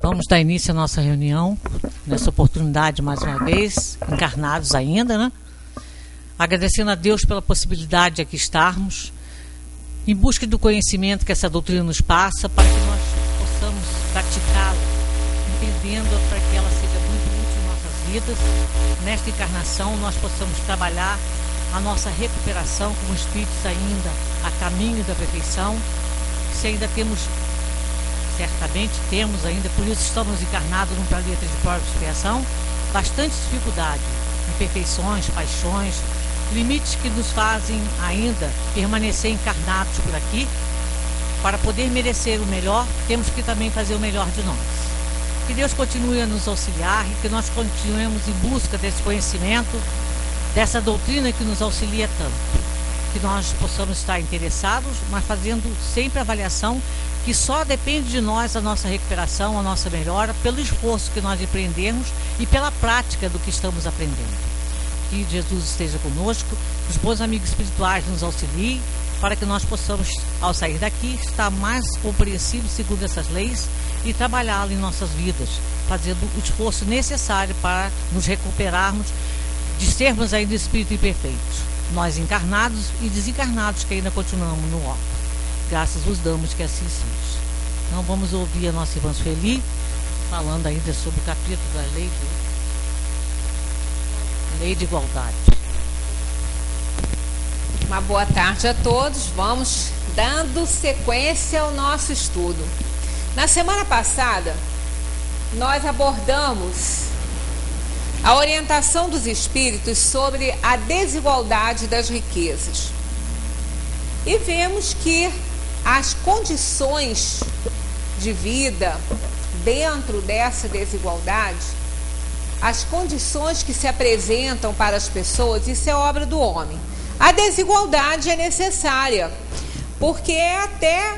Vamos dar início à nossa reunião, nessa oportunidade mais uma vez, encarnados ainda, né? Agradecendo a Deus pela possibilidade de aqui estarmos, em busca do conhecimento que essa doutrina nos passa, para que nós possamos praticá-la, entendendo-a para que ela seja muito útil em nossas vidas. Nesta encarnação, nós possamos trabalhar a nossa recuperação como espíritos ainda a caminho da perfeição, se ainda certamente temos ainda, por isso estamos encarnados num planeta de prova e expiação, bastante dificuldade, imperfeições, paixões, limites que nos fazem ainda permanecer encarnados por aqui. Para poder merecer o melhor, temos que também fazer o melhor de nós. Que Deus continue a nos auxiliar e que nós continuemos em busca desse conhecimento, dessa doutrina que nos auxilia tanto. Que nós possamos estar interessados, mas fazendo sempre a avaliação que só depende de nós a nossa recuperação, a nossa melhora, pelo esforço que nós empreendemos e pela prática do que estamos aprendendo. Que Jesus esteja conosco, que os bons amigos espirituais nos auxiliem, para que nós possamos, ao sair daqui, estar mais compreensivos segundo essas leis e trabalhá-las em nossas vidas, fazendo o esforço necessário para nos recuperarmos de sermos ainda espíritos imperfeitos. Nós encarnados e desencarnados que ainda continuamos no óbito. Graças vos damos que assim seja. Então vamos ouvir a nossa irmã Sueli, falando ainda sobre o capítulo da lei de igualdade. Uma boa tarde a todos. Vamos dando sequência ao nosso estudo. Na semana passada, nós abordamos a orientação dos espíritos sobre a desigualdade das riquezas. E vemos que as condições de vida dentro dessa desigualdade, as condições que se apresentam para as pessoas, isso é obra do homem. A desigualdade é necessária, porque é até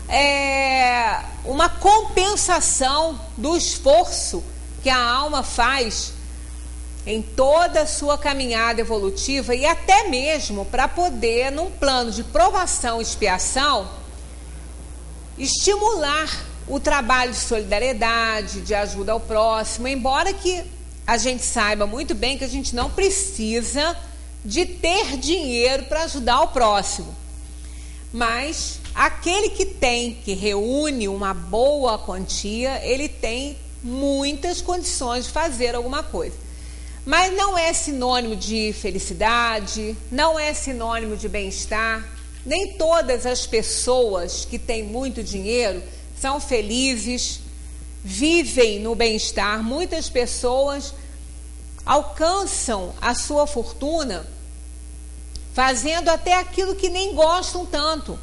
uma compensação do esforço que a alma faz em toda a sua caminhada evolutiva e até mesmo para poder, num plano de provação e expiação, estimular o trabalho de solidariedade, de ajuda ao próximo, embora que a gente saiba muito bem que a gente não precisa de ter dinheiro para ajudar o próximo. Mas aquele que reúne uma boa quantia, ele tem muitas condições de fazer alguma coisa. Mas não é sinônimo de felicidade, não é sinônimo de bem-estar. Nem todas as pessoas que têm muito dinheiro são felizes, vivem no bem-estar. Muitas pessoas alcançam a sua fortuna fazendo até aquilo que nem gostam tanto.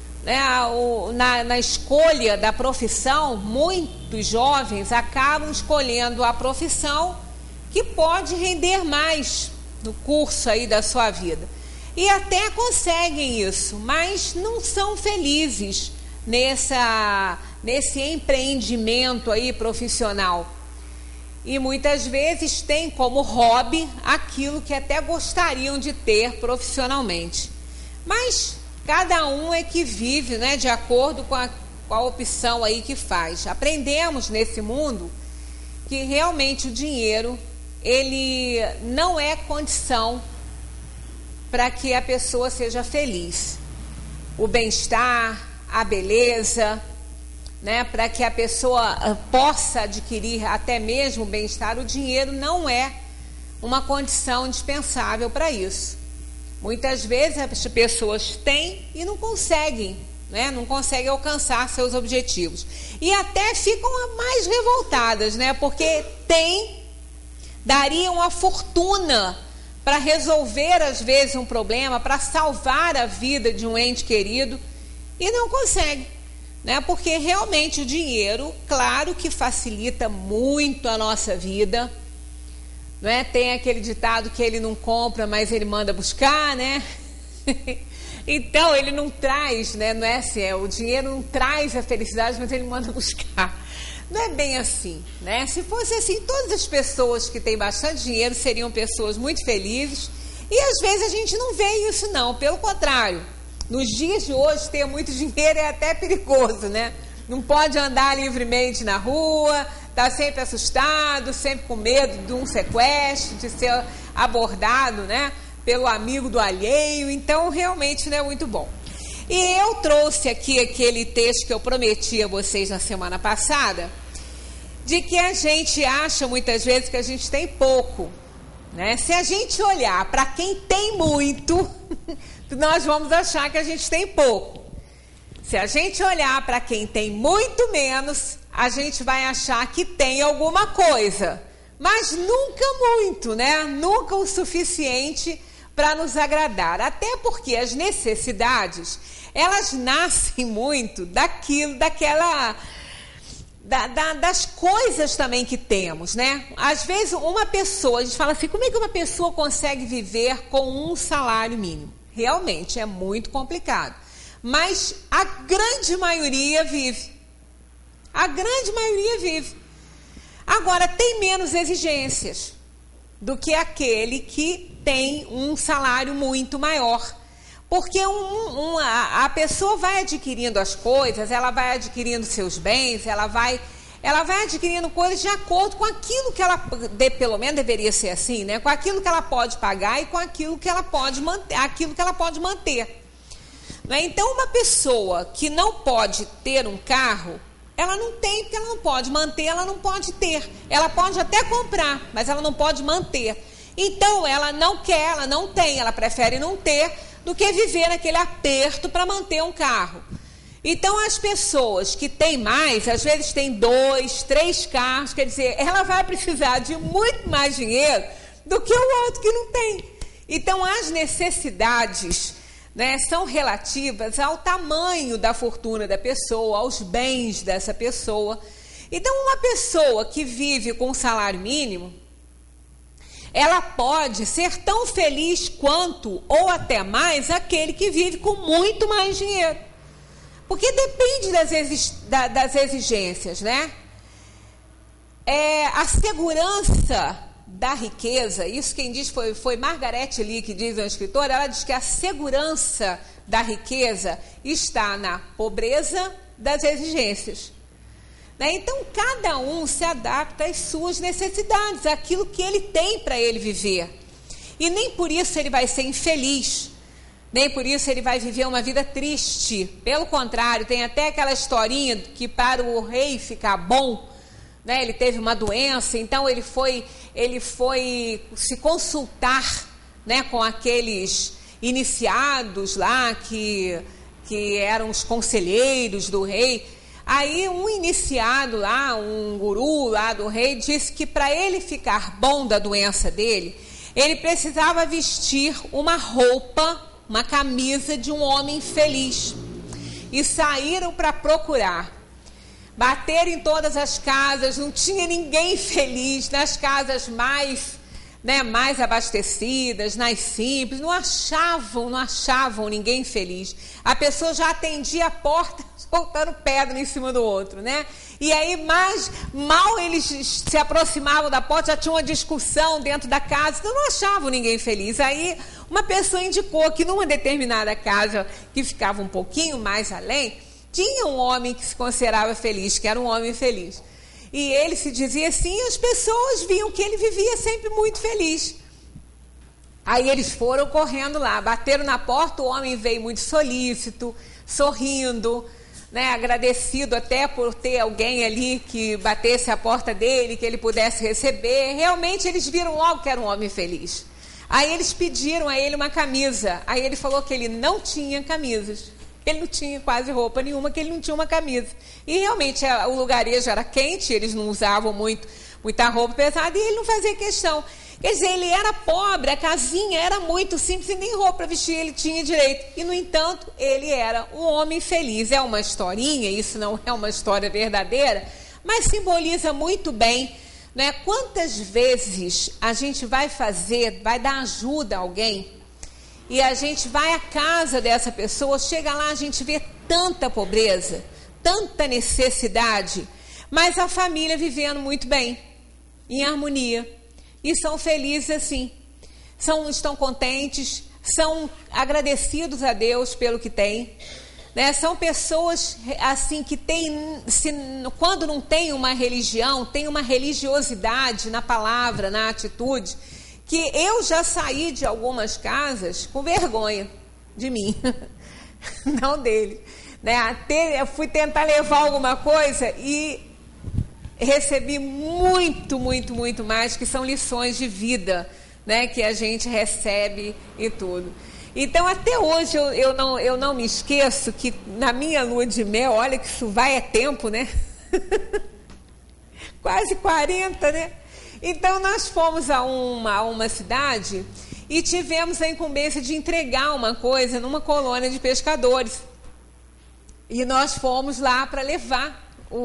Na escolha da profissão, muitos jovens acabam escolhendo a profissão que pode render mais no curso aí da sua vida. E até conseguem isso, mas não são felizes nesse empreendimento aí profissional. E muitas vezes têm como hobby aquilo que até gostariam de ter profissionalmente. Mas cada um é que vive, né, de acordo com a opção aí que faz. Aprendemos nesse mundo que realmente o dinheiro, ele não é condição para que a pessoa seja feliz. O bem-estar, a beleza, né, para que a pessoa possa adquirir até mesmo o bem-estar, o dinheiro não é uma condição indispensável para isso. Muitas vezes as pessoas têm e não conseguem, né, não conseguem alcançar seus objetivos. E até ficam mais revoltadas, né, porque dariam uma fortuna para resolver, às vezes, um problema, para salvar a vida de um ente querido, e não consegue, né? Porque realmente o dinheiro, claro que facilita muito a nossa vida, né? Tem aquele ditado que ele não compra, mas ele manda buscar, né? Então, ele não traz, né? Não é assim, o dinheiro não traz a felicidade, mas ele manda buscar. Não é bem assim, né? Se fosse assim, todas as pessoas que têm bastante dinheiro seriam pessoas muito felizes. E às vezes a gente não vê isso não, pelo contrário. Nos dias de hoje, ter muito dinheiro é até perigoso, né? não pode andar livremente na rua, está sempre assustado, sempre com medo de um sequestro, de ser abordado, né, pelo amigo do alheio. Então, realmente não é muito bom. E eu trouxe aqui aquele texto que eu prometi a vocês na semana passada, de que a gente acha muitas vezes que a gente tem pouco, né? Se a gente olhar para quem tem muito, nós vamos achar que a gente tem pouco. Se a gente olhar para quem tem muito menos, a gente vai achar que tem alguma coisa, mas nunca muito, né? Nunca o suficiente para nos agradar. Até porque as necessidades, elas nascem muito das coisas também que temos, né? Às vezes uma pessoa, a gente fala assim, como é que uma pessoa consegue viver com um salário mínimo? Realmente é muito complicado. Mas a grande maioria vive. A grande maioria vive. Agora, tem menos exigências do que aquele que tem um salário muito maior. Porque a pessoa vai adquirindo as coisas, ela vai adquirindo seus bens, ela vai adquirindo coisas de acordo com aquilo que ela, pelo menos deveria ser assim, né? Com aquilo que ela pode pagar e com aquilo que ela pode manter, Né? Então, uma pessoa que não pode ter um carro, ela não tem, porque ela não pode manter, ela não pode ter. Ela pode até comprar, mas ela não pode manter. Então, ela não quer, ela não tem, ela prefere não ter do que viver naquele aperto para manter um carro. Então, as pessoas que têm mais, às vezes têm 2, 3 carros, quer dizer, ela vai precisar de muito mais dinheiro do que o outro que não tem. Então, as necessidades, né, são relativas ao tamanho da fortuna da pessoa, aos bens dessa pessoa. Então, uma pessoa que vive com um salário mínimo, ela pode ser tão feliz quanto, ou até mais, aquele que vive com muito mais dinheiro. Porque depende das exigências, né? A segurança da riqueza, isso quem diz foi Margaret Lee, que diz, uma escritora, ela diz que a segurança da riqueza está na pobreza das exigências. Então, cada um se adapta às suas necessidades, àquilo que ele tem para ele viver. E nem por isso ele vai ser infeliz, nem por isso ele vai viver uma vida triste. Pelo contrário, tem até aquela historinha que para o rei ficar bom, né, ele teve uma doença, então ele foi se consultar, né, com aqueles iniciados lá, que eram os conselheiros do rei. Aí um iniciado lá, um guru lá do rei, disse que para ele ficar bom da doença dele, ele precisava vestir uma roupa, uma camisa de um homem feliz. E saíram para procurar. Bateram em todas as casas, não tinha ninguém feliz, nas casas mais abastecidas, nas simples, não achavam ninguém feliz. A pessoa já atendia a porta soltando pedra em cima do outro, né? E aí, mal eles se aproximavam da porta, já tinha uma discussão dentro da casa, então não achavam ninguém feliz. Aí, uma pessoa indicou que numa determinada casa, que ficava um pouquinho mais além, tinha um homem que se considerava feliz, que era um homem feliz. E ele se dizia assim, e as pessoas viam que ele vivia sempre muito feliz. Aí eles foram correndo lá, bateram na porta, o homem veio muito solícito, sorrindo, né, agradecido até por ter alguém ali que batesse a porta dele, que ele pudesse receber. Realmente eles viram logo que era um homem feliz. Aí eles pediram a ele uma camisa. Aí ele falou que ele não tinha camisas. Ele não tinha quase roupa nenhuma, que ele não tinha uma camisa. E realmente o lugarejo era quente, eles não usavam muita roupa pesada e ele não fazia questão. Quer dizer, ele era pobre, a casinha era muito simples e nem roupa para vestir ele tinha direito. E, no entanto, ele era um homem feliz. É uma historinha, isso não é uma história verdadeira, mas simboliza muito bem, né? Quantas vezes a gente vai dar ajuda a alguém e a gente vai à casa dessa pessoa, chega lá, a gente vê tanta pobreza, tanta necessidade, mas a família vivendo muito bem, em harmonia. E são felizes assim, estão contentes, são agradecidos a Deus pelo que têm, né? São pessoas assim que quando não tem uma religião, tem uma religiosidade na palavra, na atitude, que eu já saí de algumas casas com vergonha de mim, não dele, né? Eu fui tentar levar alguma coisa e recebi muito, muito, muito mais, que são lições de vida, né, que a gente recebe e tudo. Então, até hoje, eu não me esqueço que na minha lua de mel, olha que isso vai é tempo, né? Quase 40, né? Então, nós fomos a uma cidade e tivemos a incumbência de entregar uma coisa numa colônia de pescadores. E nós fomos lá para levar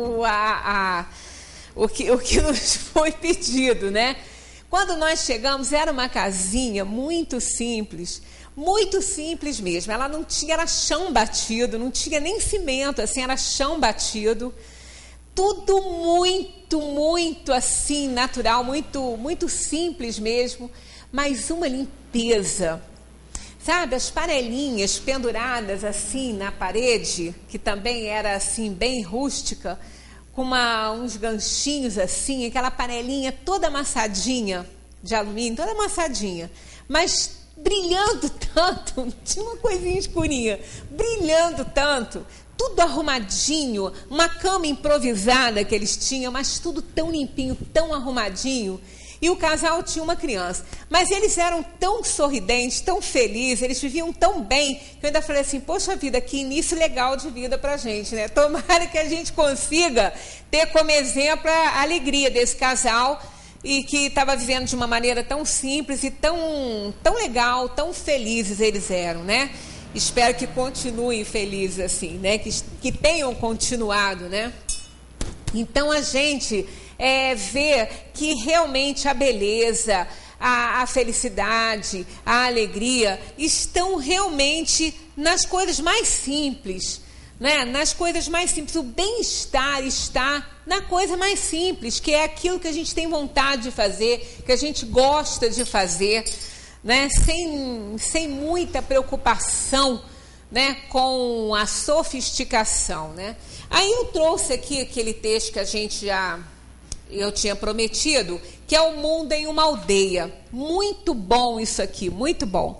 o que nos foi pedido, né? Quando nós chegamos, era uma casinha muito simples mesmo. Ela não tinha, era chão batido, não tinha nem cimento, assim, era chão batido. Tudo muito, muito assim, natural, muito, muito simples mesmo, mas uma limpeza. Sabe, as panelinhas penduradas assim na parede, que também era assim bem rústica, com uns ganchinhos assim, aquela panelinha toda amassadinha de alumínio, toda amassadinha, mas brilhando tanto, tinha uma coisinha escurinha, brilhando tanto, tudo arrumadinho, uma cama improvisada que eles tinham, mas tudo tão limpinho, tão arrumadinho. E o casal tinha uma criança, mas eles eram tão sorridentes, tão felizes, eles viviam tão bem, que eu ainda falei assim, poxa vida, que início legal de vida pra gente, né? Tomara que a gente consiga ter como exemplo a alegria desse casal, e que estava vivendo de uma maneira tão simples e tão legal, tão felizes eles eram, né? Espero que continuem felizes assim, né? Que tenham continuado, né? Então a gente vê que realmente a beleza, a felicidade, a alegria estão realmente nas coisas mais simples, né? Nas coisas mais simples. O bem-estar está na coisa mais simples, que é aquilo que a gente tem vontade de fazer, que a gente gosta de fazer, né? Sem muita preocupação, né? Com a sofisticação, né? Aí eu trouxe aqui aquele texto que eu tinha prometido, que é O Mundo em uma Aldeia. Muito bom isso aqui, muito bom.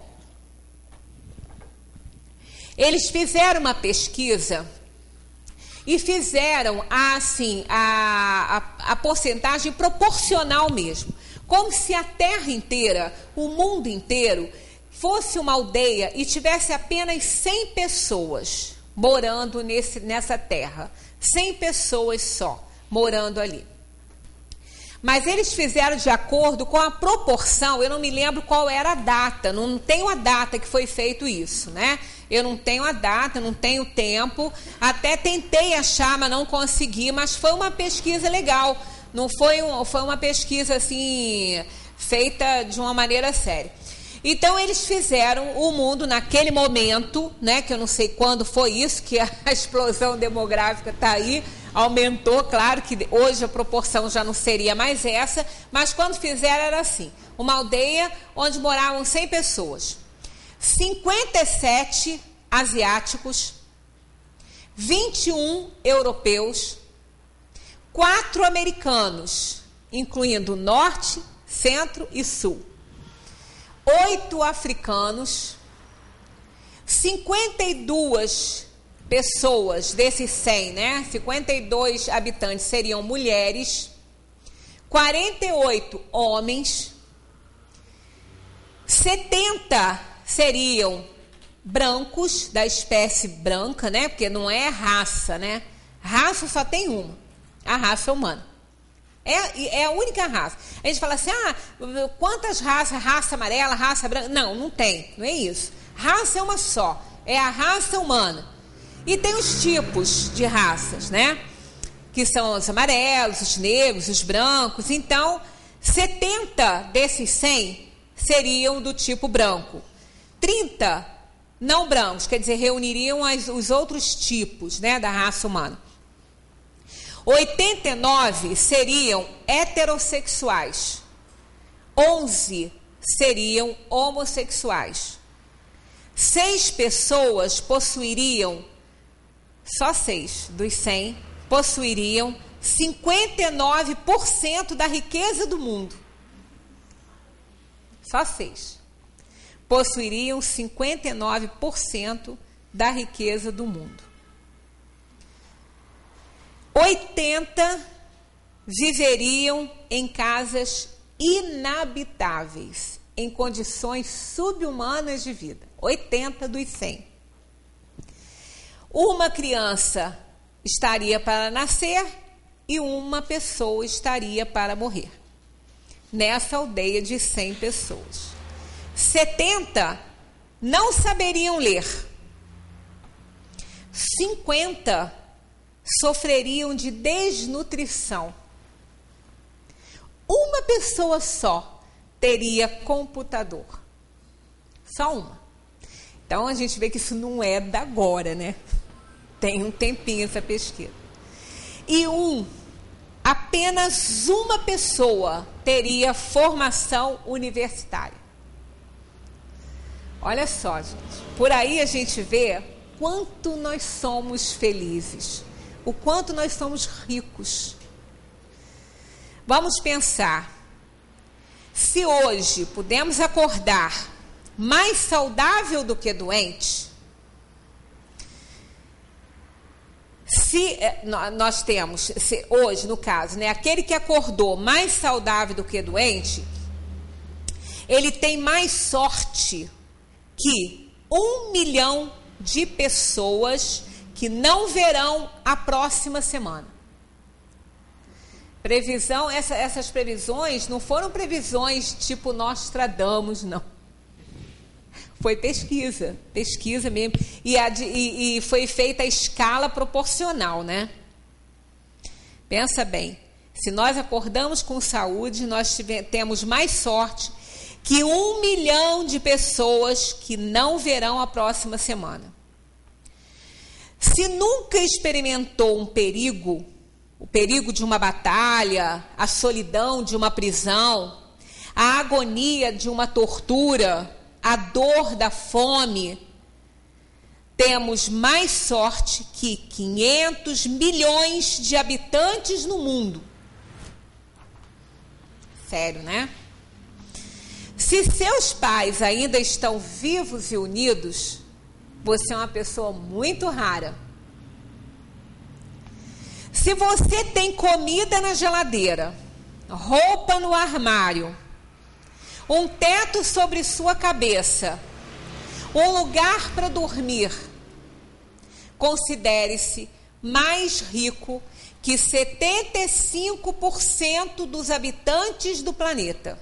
Eles fizeram uma pesquisa e fizeram assim a porcentagem proporcional mesmo, como se a terra inteira, o mundo inteiro, fosse uma aldeia e tivesse apenas 100 pessoas morando nessa terra, 100 pessoas só morando ali. Mas eles fizeram de acordo com a proporção, eu não me lembro qual era a data, não tenho a data que foi feito isso, né? Eu não tenho a data, não tenho tempo, até tentei achar, mas não consegui, mas foi uma pesquisa legal, não foi uma pesquisa assim, feita de uma maneira séria. Então eles fizeram o mundo naquele momento, né, que eu não sei quando foi isso, que a explosão demográfica está aí, aumentou, claro que hoje a proporção já não seria mais essa, mas quando fizeram era assim, uma aldeia onde moravam 100 pessoas, 57 asiáticos, 21 europeus, 4 americanos, incluindo norte, centro e sul, 8 africanos, 52 pessoas desses 100, né? 52 habitantes seriam mulheres, 48 homens, 70 seriam brancos, da espécie branca, né? Porque não é raça, né? Raça só tem uma, a raça humana. É a única raça. A gente fala assim, quantas raças? Raça amarela, raça branca? Não tem, não é isso. Raça é uma só, é a raça humana. E tem os tipos de raças, né? Que são os amarelos, os negros, os brancos. Então, 70 desses 100 seriam do tipo branco. 30 não brancos, quer dizer, reuniriam os outros tipos, né, da raça humana. 89 seriam heterossexuais. 11 seriam homossexuais. 6 pessoas possuiriam só 6 dos 100 possuiriam 59% da riqueza do mundo. Só 6 possuiriam 59% da riqueza do mundo. 80 viveriam em casas inabitáveis, em condições subhumanas de vida. 80 dos 100. Uma criança estaria para nascer e uma pessoa estaria para morrer. Nessa aldeia de 100 pessoas. 70 não saberiam ler. 50 sofreriam de desnutrição. Uma pessoa só teria computador. Só uma. Então a gente vê que isso não é da agora, né? Tem um tempinho essa pesquisa. E apenas uma pessoa teria formação universitária. Olha só, gente. Por aí a gente vê quanto nós somos felizes, o quanto nós somos ricos. Vamos pensar. Se hoje pudemos acordar mais saudável do que doente, se nós temos, hoje no caso, né, aquele que acordou mais saudável do que doente, ele tem mais sorte que 1 milhão de pessoas que não verão a próxima semana. Previsão, essas previsões não foram previsões tipo Nostradamus, não. Foi pesquisa mesmo. E foi feita a escala proporcional, né? Pensa bem, se nós acordamos com saúde, nós temos mais sorte que 1 milhão de pessoas que não verão a próxima semana. Se nunca experimentou um perigo, o perigo de uma batalha, a solidão de uma prisão, a agonia de uma tortura, a dor da fome, temos mais sorte que 500 milhões de habitantes no mundo. Sério, né? Se seus pais ainda estão vivos e unidos, você é uma pessoa muito rara. Se você tem comida na geladeira, roupa no armário, um teto sobre sua cabeça, um lugar para dormir, considere-se mais rico que 75% dos habitantes do planeta.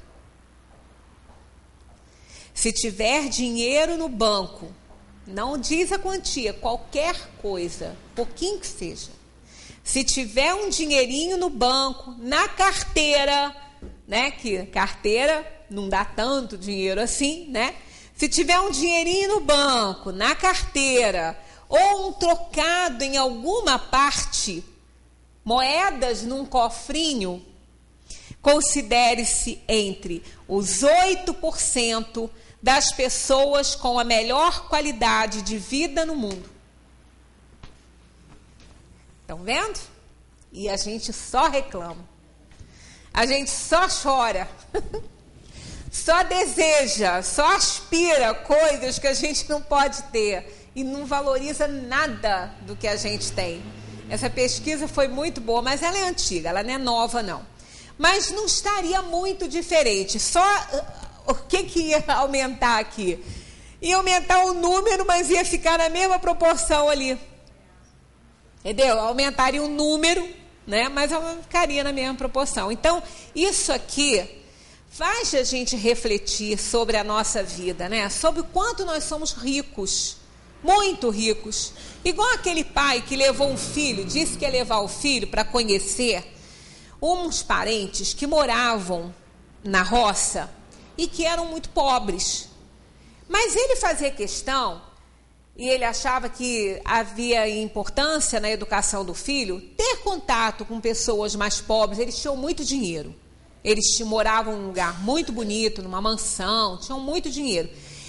Se tiver dinheiro no banco, não diz a quantia, qualquer coisa, pouquinho que seja. Se tiver um dinheirinho no banco, na carteira, né, que carteira não dá tanto dinheiro assim, né? Se tiver um dinheirinho no banco, na carteira, ou um trocado em alguma parte, moedas num cofrinho, considere-se entre os 8% das pessoas com a melhor qualidade de vida no mundo. Estão vendo? E a gente só reclama. A gente só chora. Só deseja, só aspira coisas que a gente não pode ter. E não valoriza nada do que a gente tem. Essa pesquisa foi muito boa, mas ela é antiga, ela não é nova, não. Mas não estaria muito diferente. Só o que ia aumentar aqui? Ia aumentar o número, mas ia ficar na mesma proporção ali. Entendeu? Aumentaria o número, né? Mas ficaria na mesma proporção. Então, isso aqui faz a gente refletir sobre a nossa vida, né? Sobre o quanto nós somos ricos, muito ricos. Igual aquele pai que levou um filho, disse que ia levar o filho para conhecer uns parentes que moravam na roça e que eram muito pobres. Mas ele fazia questão, e ele achava que havia importância na educação do filho, ter contato com pessoas mais pobres. Eles tinham muito dinheiro. Eles moravam num lugar muito bonito, numa mansão, tinham muito dinheiro.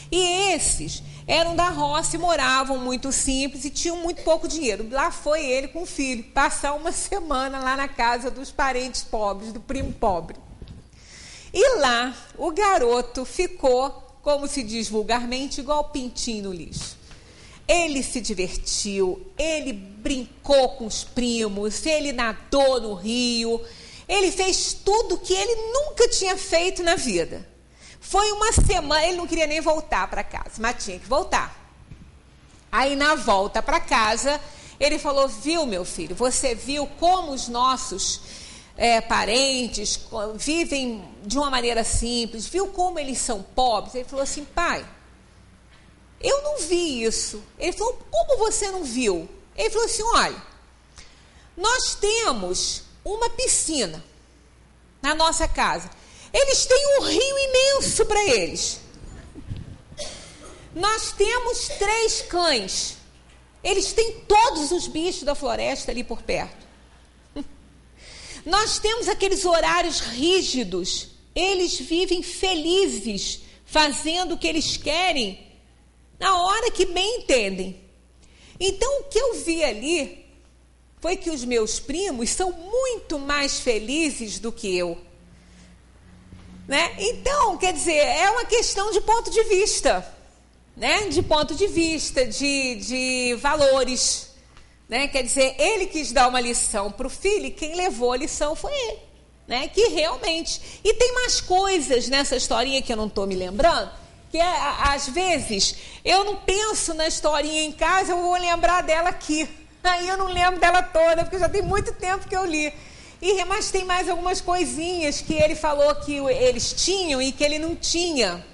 E esses eram da roça e moravam muito simples e tinham muito pouco dinheiro. Lá foi ele com o filho, passar uma semana lá na casa dos parentes pobres, do primo pobre. E lá o garoto ficou, como se diz vulgarmente, igual pintinho no lixo. Ele se divertiu, ele brincou com os primos, ele nadou no rio, ele fez tudo que ele nunca tinha feito na vida. Foi uma semana, ele não queria nem voltar para casa, mas tinha que voltar. Aí na volta para casa, ele falou, viu meu filho, você viu como os nossos parentes vivem de uma maneira simples, viu como eles são pobres? Ele falou assim, pai, eu não vi isso. Ele falou, como você não viu? Ele falou assim, olha, nós temos uma piscina na nossa casa. Eles têm um rio imenso para eles. Nós temos 3 cães. Eles têm todos os bichos da floresta ali por perto. Nós temos aqueles horários rígidos. Eles vivem felizes, fazendo o que eles querem, na hora que bem entendem. Então, o que eu vi ali foi que os meus primos são muito mais felizes do que eu. Né? Então, quer dizer, é uma questão de ponto de vista, né? De ponto de vista, de valores. Né? Quer dizer, ele quis dar uma lição para o filho e quem levou a lição foi ele. Né? Que realmente... E tem mais coisas nessa historinha que eu não estou me lembrando, que às vezes eu não penso na historinha em casa, eu vou lembrar dela aqui. Aí eu não lembro dela toda, porque já tem muito tempo que eu li. Mas tem mais algumas coisinhas que ele falou que eles tinham e que ele não tinha.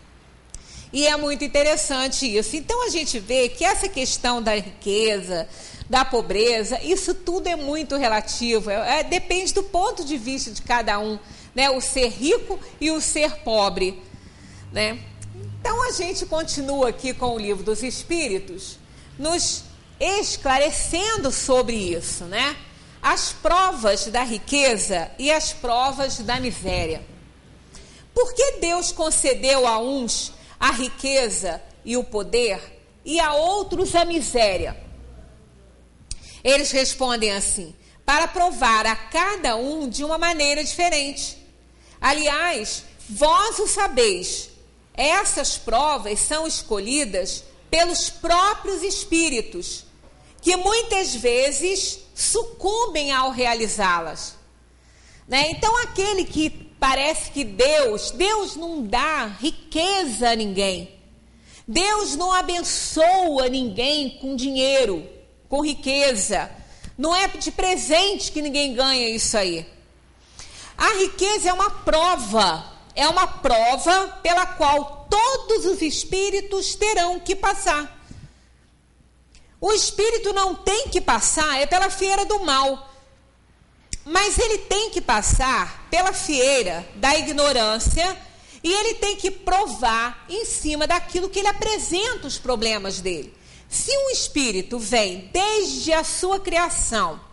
E é muito interessante isso. Então a gente vê que essa questão da riqueza, da pobreza, isso tudo é muito relativo. Depende do ponto de vista de cada um, né? O ser rico e o ser pobre, né? Então a gente continua aqui com o Livro dos Espíritos, nos esclarecendo sobre isso, né? As provas da riqueza e as provas da miséria. Por que Deus concedeu a uns a riqueza e o poder e a outros a miséria? Eles respondem assim, para provar a cada um de uma maneira diferente. Aliás, vós o sabeis, essas provas são escolhidas pelos próprios espíritos, que muitas vezes sucumbem ao realizá-las. Né? Então, aquele que parece que Deus não dá riqueza a ninguém. Deus não abençoa ninguém com dinheiro, com riqueza. Não é de presente que ninguém ganha isso aí. A riqueza é uma prova pela qual todos os espíritos terão que passar. O espírito não tem que passar pela fieira do mal, mas ele tem que passar pela fieira da ignorância e ele tem que provar em cima daquilo que ele apresenta os problemas dele. Se um espírito vem desde a sua criação,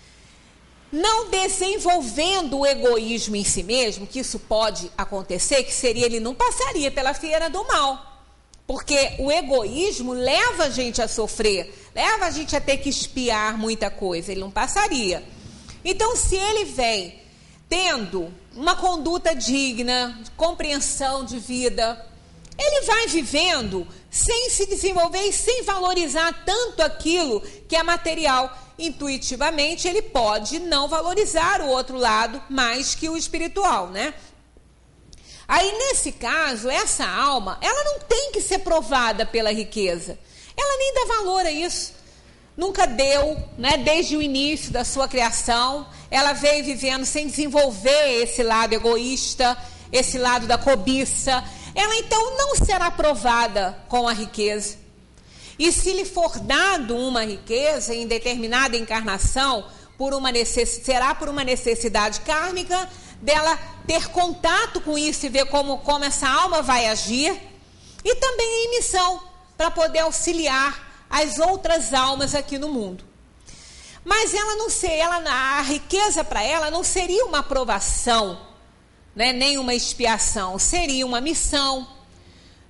não desenvolvendo o egoísmo em si mesmo, que isso pode acontecer, que seria, ele não passaria pela fieira do mal. Porque o egoísmo leva a gente a sofrer, leva a gente a ter que espiar muita coisa, ele não passaria. Então, se ele vem tendo uma conduta digna, compreensão de vida, ele vai vivendo sem se desenvolver e sem valorizar tanto aquilo que é material. Intuitivamente, ele pode não valorizar o outro lado mais que o espiritual, né? Aí, nesse caso, essa alma, ela não tem que ser provada pela riqueza. Ela nem dá valor a isso. Nunca deu, né? Desde o início da sua criação, ela veio vivendo sem desenvolver esse lado egoísta, esse lado da cobiça. Ela, então, não será provada com a riqueza. E se lhe for dado uma riqueza em determinada encarnação, será por uma necessidade kármica, dela ter contato com isso e ver como essa alma vai agir, e também em missão, para poder auxiliar as outras almas aqui no mundo. Mas a riqueza para ela não seria uma aprovação, né, nem uma expiação, seria uma missão,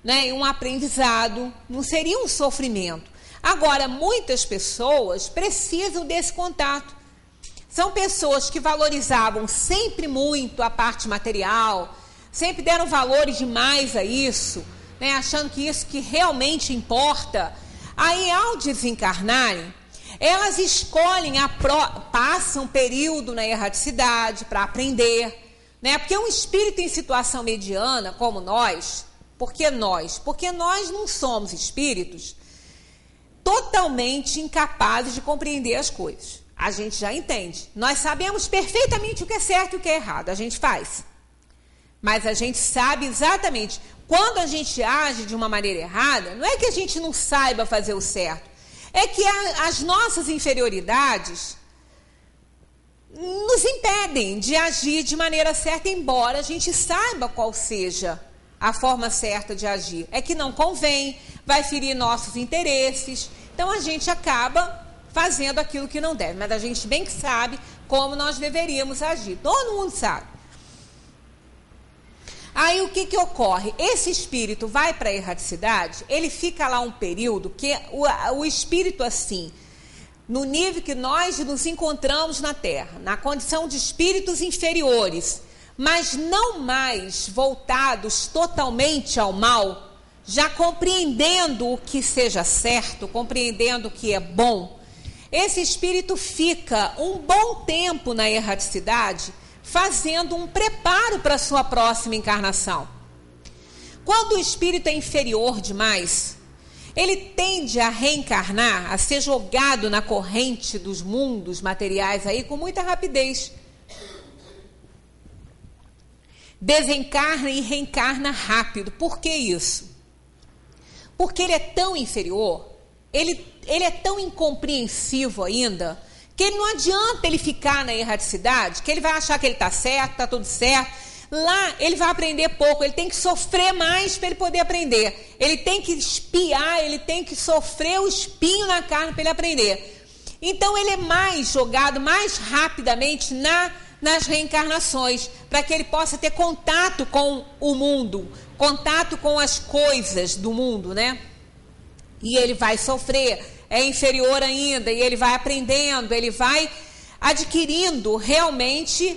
né, e um aprendizado, não seria um sofrimento. Agora, muitas pessoas precisam desse contato. São pessoas que valorizavam sempre muito a parte material, sempre deram valores demais a isso, né, achando que isso que realmente importa. Aí, ao desencarnarem, elas escolhem, passam um período na erraticidade para aprender, né? Porque um espírito em situação mediana, como nós, por que nós? Porque nós não somos espíritos totalmente incapazes de compreender as coisas. A gente já entende. Nós sabemos perfeitamente o que é certo e o que é errado. A gente faz. Mas a gente sabe exatamente. Quando a gente age de uma maneira errada, não é que a gente não saiba fazer o certo. É que as nossas inferioridades nos impedem de agir de maneira certa, embora a gente saiba qual seja a forma certa de agir. É que não convém, vai ferir nossos interesses. Então a gente acaba fazendo aquilo que não deve. Mas a gente bem que sabe como nós deveríamos agir. Todo mundo sabe. Aí o que ocorre? Esse espírito vai para a erraticidade, ele fica lá um período que o espírito assim, no nível que nós nos encontramos na Terra, na condição de espíritos inferiores, mas não mais voltados totalmente ao mal, já compreendendo o que seja certo, compreendendo o que é bom, esse espírito fica um bom tempo na erraticidade, fazendo um preparo para a sua próxima encarnação. Quando o espírito é inferior demais, ele tende a reencarnar, a ser jogado na corrente dos mundos materiais aí com muita rapidez. Desencarna e reencarna rápido. Por que isso? Porque ele é tão inferior, ele é tão incompreensivo ainda, que não adianta ele ficar na erraticidade, que ele vai achar que ele está certo, está tudo certo. Lá ele vai aprender pouco, ele tem que sofrer mais para ele poder aprender. Ele tem que espiar, ele tem que sofrer o espinho na carne para ele aprender. Então ele é mais jogado mais rapidamente nas reencarnações, para que ele possa ter contato com o mundo, contato com as coisas do mundo, né? E ele vai sofrer. É inferior ainda, e ele vai aprendendo, ele vai adquirindo realmente,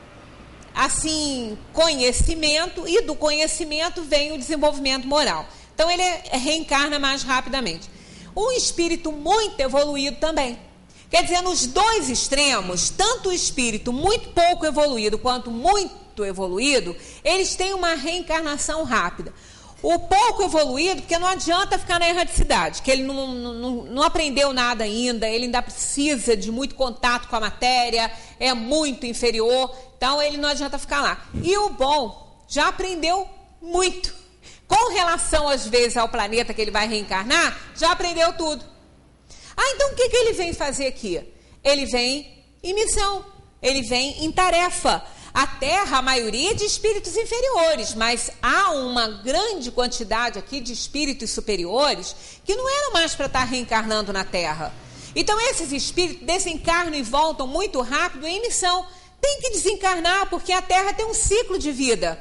assim, conhecimento, e do conhecimento vem o desenvolvimento moral. Então, ele reencarna mais rapidamente. Um espírito muito evoluído também. Quer dizer, nos dois extremos, tanto o espírito muito pouco evoluído quanto muito evoluído, eles têm uma reencarnação rápida. O pouco evoluído, porque não adianta ficar na erraticidade, que ele não aprendeu nada ainda, ele ainda precisa de muito contato com a matéria, é muito inferior, então ele não adianta ficar lá. E o bom já aprendeu muito. Com relação, às vezes, ao planeta que ele vai reencarnar, já aprendeu tudo. Então o que ele vem fazer aqui? Ele vem em missão, ele vem em tarefa. A Terra, a maioria é de espíritos inferiores, mas há uma grande quantidade aqui de espíritos superiores que não eram mais para estar reencarnando na Terra. Então esses espíritos desencarnam e voltam muito rápido em missão. Tem que desencarnar porque a Terra tem um ciclo de vida.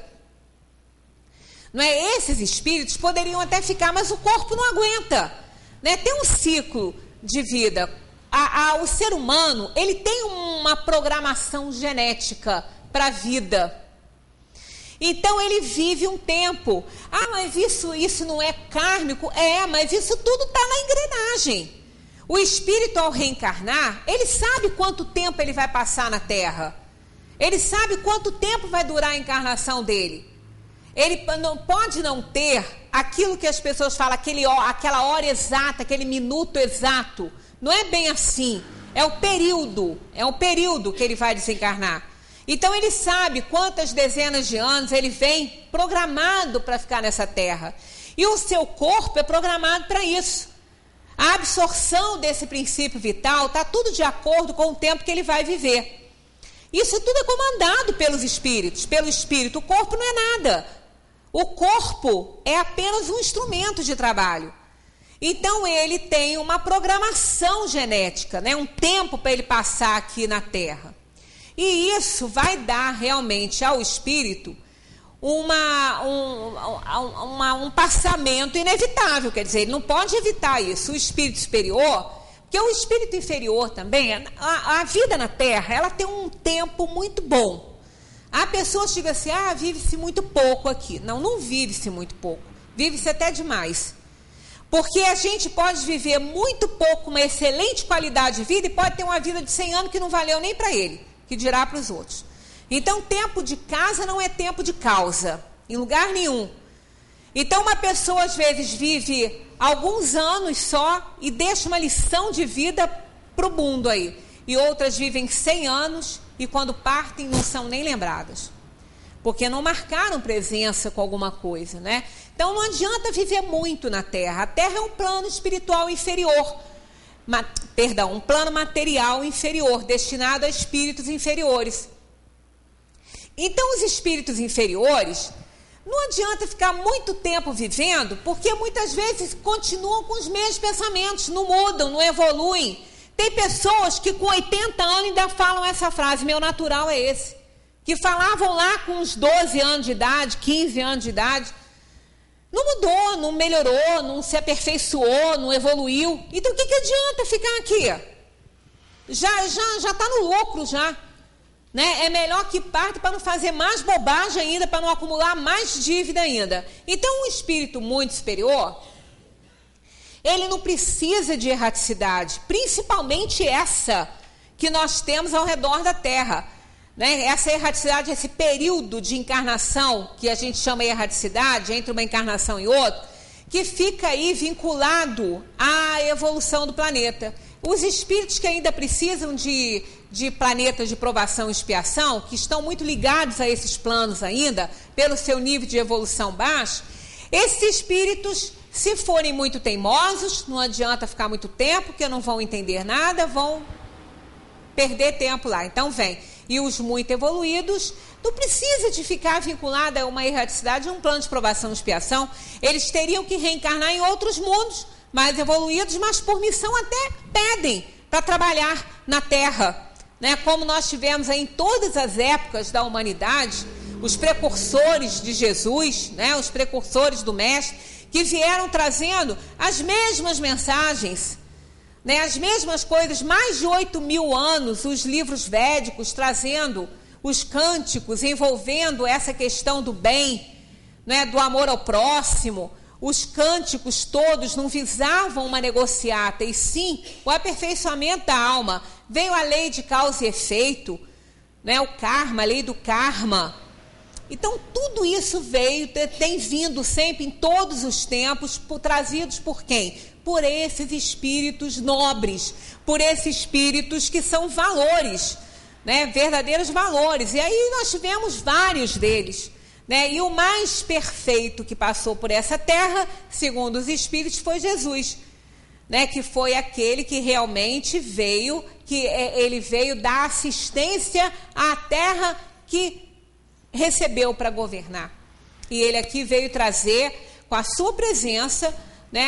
Não é? Esses espíritos poderiam até ficar, mas o corpo não aguenta, né? Tem um ciclo de vida. O ser humano, ele tem uma programação genética para a vida. Então ele vive um tempo. Mas isso não é kármico? Mas isso tudo está na engrenagem. O espírito, ao reencarnar, ele sabe quanto tempo ele vai passar na Terra. Ele sabe quanto tempo vai durar a encarnação dele. Ele não pode não ter aquilo que as pessoas falam, aquela hora exata, aquele minuto exato. Não é bem assim. É um período que ele vai desencarnar. Então ele sabe quantas dezenas de anos ele vem programado para ficar nessa terra. E o seu corpo é programado para isso. A absorção desse princípio vital está tudo de acordo com o tempo que ele vai viver. Isso tudo é comandado pelos espíritos, pelo espírito. O corpo não é nada. O corpo é apenas um instrumento de trabalho. Então ele tem uma programação genética, né? Um tempo para ele passar aqui na Terra. E isso vai dar realmente ao espírito um passamento inevitável, quer dizer, ele não pode evitar isso. O espírito superior, porque o espírito inferior também, a vida na Terra, ela tem um tempo muito bom. Há pessoas que dizem assim, vive-se muito pouco aqui. Não, não vive-se muito pouco, vive-se até demais. Porque a gente pode viver muito pouco, uma excelente qualidade de vida, e pode ter uma vida de 100 anos que não valeu nem para ele, que dirá para os outros. Então, tempo de casa não é tempo de causa, em lugar nenhum. Então, uma pessoa, às vezes, vive alguns anos só e deixa uma lição de vida para o mundo aí. E outras vivem 100 anos e, quando partem, não são nem lembradas. Porque não marcaram presença com alguma coisa, né? Então, não adianta viver muito na Terra. A Terra é um plano espiritual inferior. Um plano material inferior, destinado a espíritos inferiores. Então, os espíritos inferiores, não adianta ficar muito tempo vivendo, porque muitas vezes continuam com os mesmos pensamentos, não mudam, não evoluem. Tem pessoas que com 80 anos ainda falam essa frase, meu natural é esse. Que falavam lá com uns 12 anos de idade, 15 anos de idade. Não mudou, não melhorou, não se aperfeiçoou, não evoluiu. Então, o que adianta ficar aqui? Já está no lucro, já. Né? É melhor que parte para não fazer mais bobagem ainda, para não acumular mais dívida ainda. Então, um espírito muito superior, ele não precisa de erraticidade, principalmente essa que nós temos ao redor da Terra. Né? Essa erraticidade, esse período de encarnação, que a gente chama de erraticidade, entre uma encarnação e outra, que fica aí vinculado à evolução do planeta. Os espíritos que ainda precisam de planetas de provação e expiação, que estão muito ligados a esses planos ainda, pelo seu nível de evolução baixo, esses espíritos, se forem muito teimosos, não adianta ficar muito tempo, porque não vão entender nada, vão perder tempo lá. Então, vem. E os muito evoluídos, não precisa de ficar vinculado a uma erraticidade, a um plano de provação e expiação. Eles teriam que reencarnar em outros mundos mais evoluídos, mas por missão até pedem para trabalhar na Terra. Né? Como nós tivemos aí em todas as épocas da humanidade, os precursores de Jesus, né? Os precursores do Mestre, que vieram trazendo as mesmas mensagens, né? As mesmas coisas, mais de 8.000 anos, os livros védicos trazendo os cânticos, envolvendo essa questão do bem, né? Do amor ao próximo. Os cânticos todos não visavam uma negociata, e sim o aperfeiçoamento da alma. Veio a lei de causa e efeito, né? O karma, a lei do karma. Então, tudo isso tem vindo sempre em todos os tempos, trazidos por quem? Por esses espíritos nobres, por esses espíritos que são valores, né? Verdadeiros valores. E aí nós tivemos vários deles. Né? E o mais perfeito que passou por essa terra, segundo os espíritos, foi Jesus, né? Que foi aquele que realmente veio, ele veio dar assistência à terra que recebeu para governar. E ele aqui veio trazer, com a sua presença, né,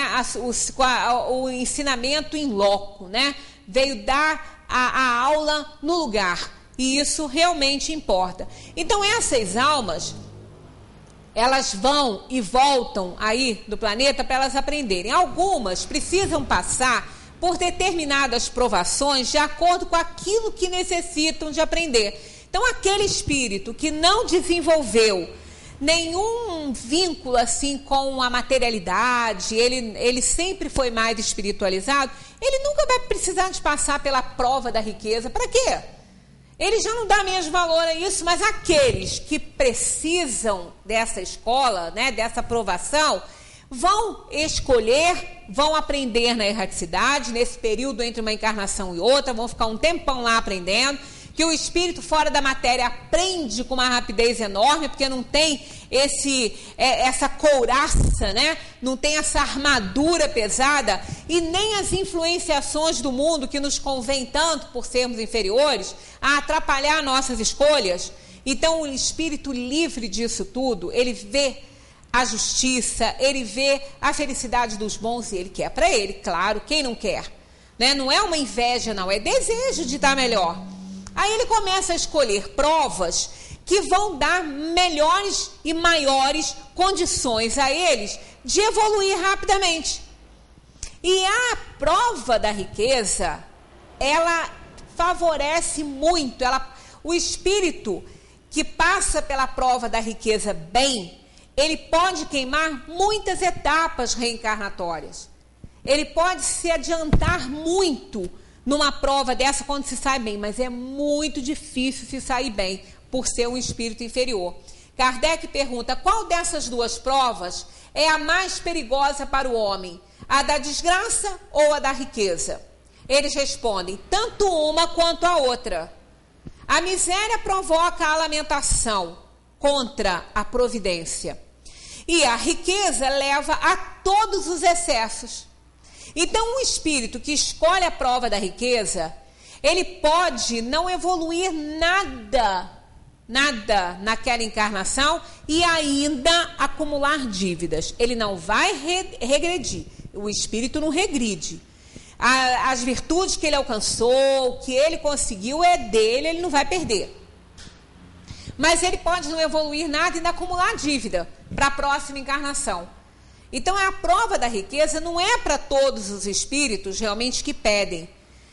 o ensinamento in loco, né? Veio dar a aula no lugar. E isso realmente importa. Então, essas almas, elas vão e voltam aí do planeta para elas aprenderem. Algumas precisam passar por determinadas provações de acordo com aquilo que necessitam de aprender. Então, aquele espírito que não desenvolveu nenhum vínculo assim com a materialidade, ele sempre foi mais espiritualizado, ele nunca vai precisar de passar pela prova da riqueza. Para quê? Ele já não dá mesmo valor a isso, mas aqueles que precisam dessa escola, né, dessa aprovação, vão escolher, vão aprender na erraticidade, nesse período entre uma encarnação e outra, vão ficar um tempão lá aprendendo, que o espírito fora da matéria aprende com uma rapidez enorme, porque não tem essa couraça, né? Não tem essa armadura pesada, e nem as influenciações do mundo que nos convém tanto por sermos inferiores a atrapalhar nossas escolhas. Então, o espírito livre disso tudo, ele vê a justiça, ele vê a felicidade dos bons e ele quer para ele, claro, quem não quer, né? Não é uma inveja, não, é desejo de estar melhor. Aí ele começa a escolher provas que vão dar melhores e maiores condições a eles de evoluir rapidamente. E a prova da riqueza, ela favorece muito, o espírito que passa pela prova da riqueza bem, ele pode queimar muitas etapas reencarnatórias. Ele pode se adiantar muito numa prova dessa quando se sai bem, mas é muito difícil se sair bem, por ser um espírito inferior. Kardec pergunta, qual dessas duas provas é a mais perigosa para o homem? A da desgraça ou a da riqueza? Eles respondem, tanto uma quanto a outra. A miséria provoca a lamentação contra a providência. E a riqueza leva a todos os excessos. Então, um espírito que escolhe a prova da riqueza, ele pode não evoluir nada naquela encarnação e ainda acumular dívidas. Ele não vai regredir. O espírito não regride. As virtudes que ele alcançou, o que ele conseguiu é dele, ele não vai perder. Mas ele pode não evoluir nada e ainda acumular dívida para a próxima encarnação. Então, a prova da riqueza não é para todos os espíritos realmente que pedem.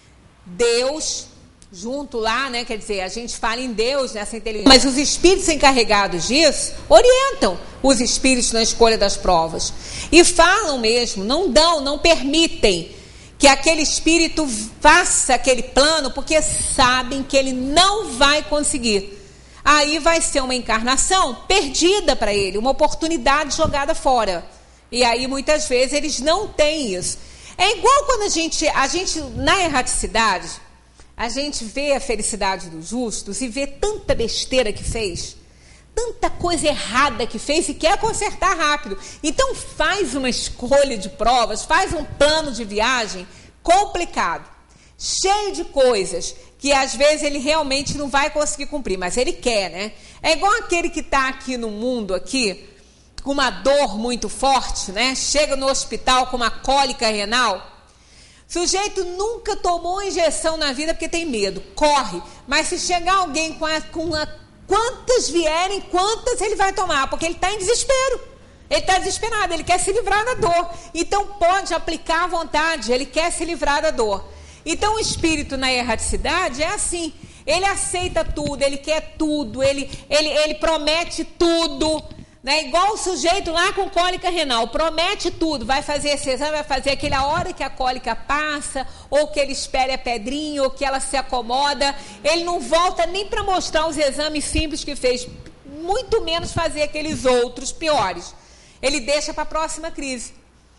Deus, junto lá, né? Quer dizer, a gente fala em Deus nessa inteligência. Mas os espíritos encarregados disso orientam os espíritos na escolha das provas. E falam mesmo, não permitem que aquele espírito faça aquele plano, porque sabem que ele não vai conseguir. Aí vai ser uma encarnação perdida para ele, uma oportunidade jogada fora. E aí, muitas vezes, eles não têm isso. É igual quando a gente na erraticidade, a gente vê a felicidade dos justos e vê tanta besteira que fez, tanta coisa errada que fez e quer consertar rápido. Então, faz uma escolha de provas, faz um plano de viagem complicado, cheio de coisas que, às vezes, ele realmente não vai conseguir cumprir, mas ele quer, né? É igual aquele que está aqui no mundo, aqui, com uma dor muito forte, né? Chega no hospital com uma cólica renal. O sujeito nunca tomou injeção na vida porque tem medo, corre. Mas se chegar alguém quantas vierem, quantas ele vai tomar? Porque ele está em desespero. Ele está desesperado, ele quer se livrar da dor. Então pode aplicar à vontade, ele quer se livrar da dor. Então o espírito na erraticidade é assim. Ele aceita tudo, ele quer tudo, ele promete tudo. Né? Igual o sujeito lá com cólica renal, promete tudo, vai fazer esse exame, vai fazer aquela hora que a cólica passa, ou que ele espere a pedrinha, ou que ela se acomoda, ele não volta nem para mostrar os exames simples que fez, muito menos fazer aqueles outros piores. Ele deixa para a próxima crise.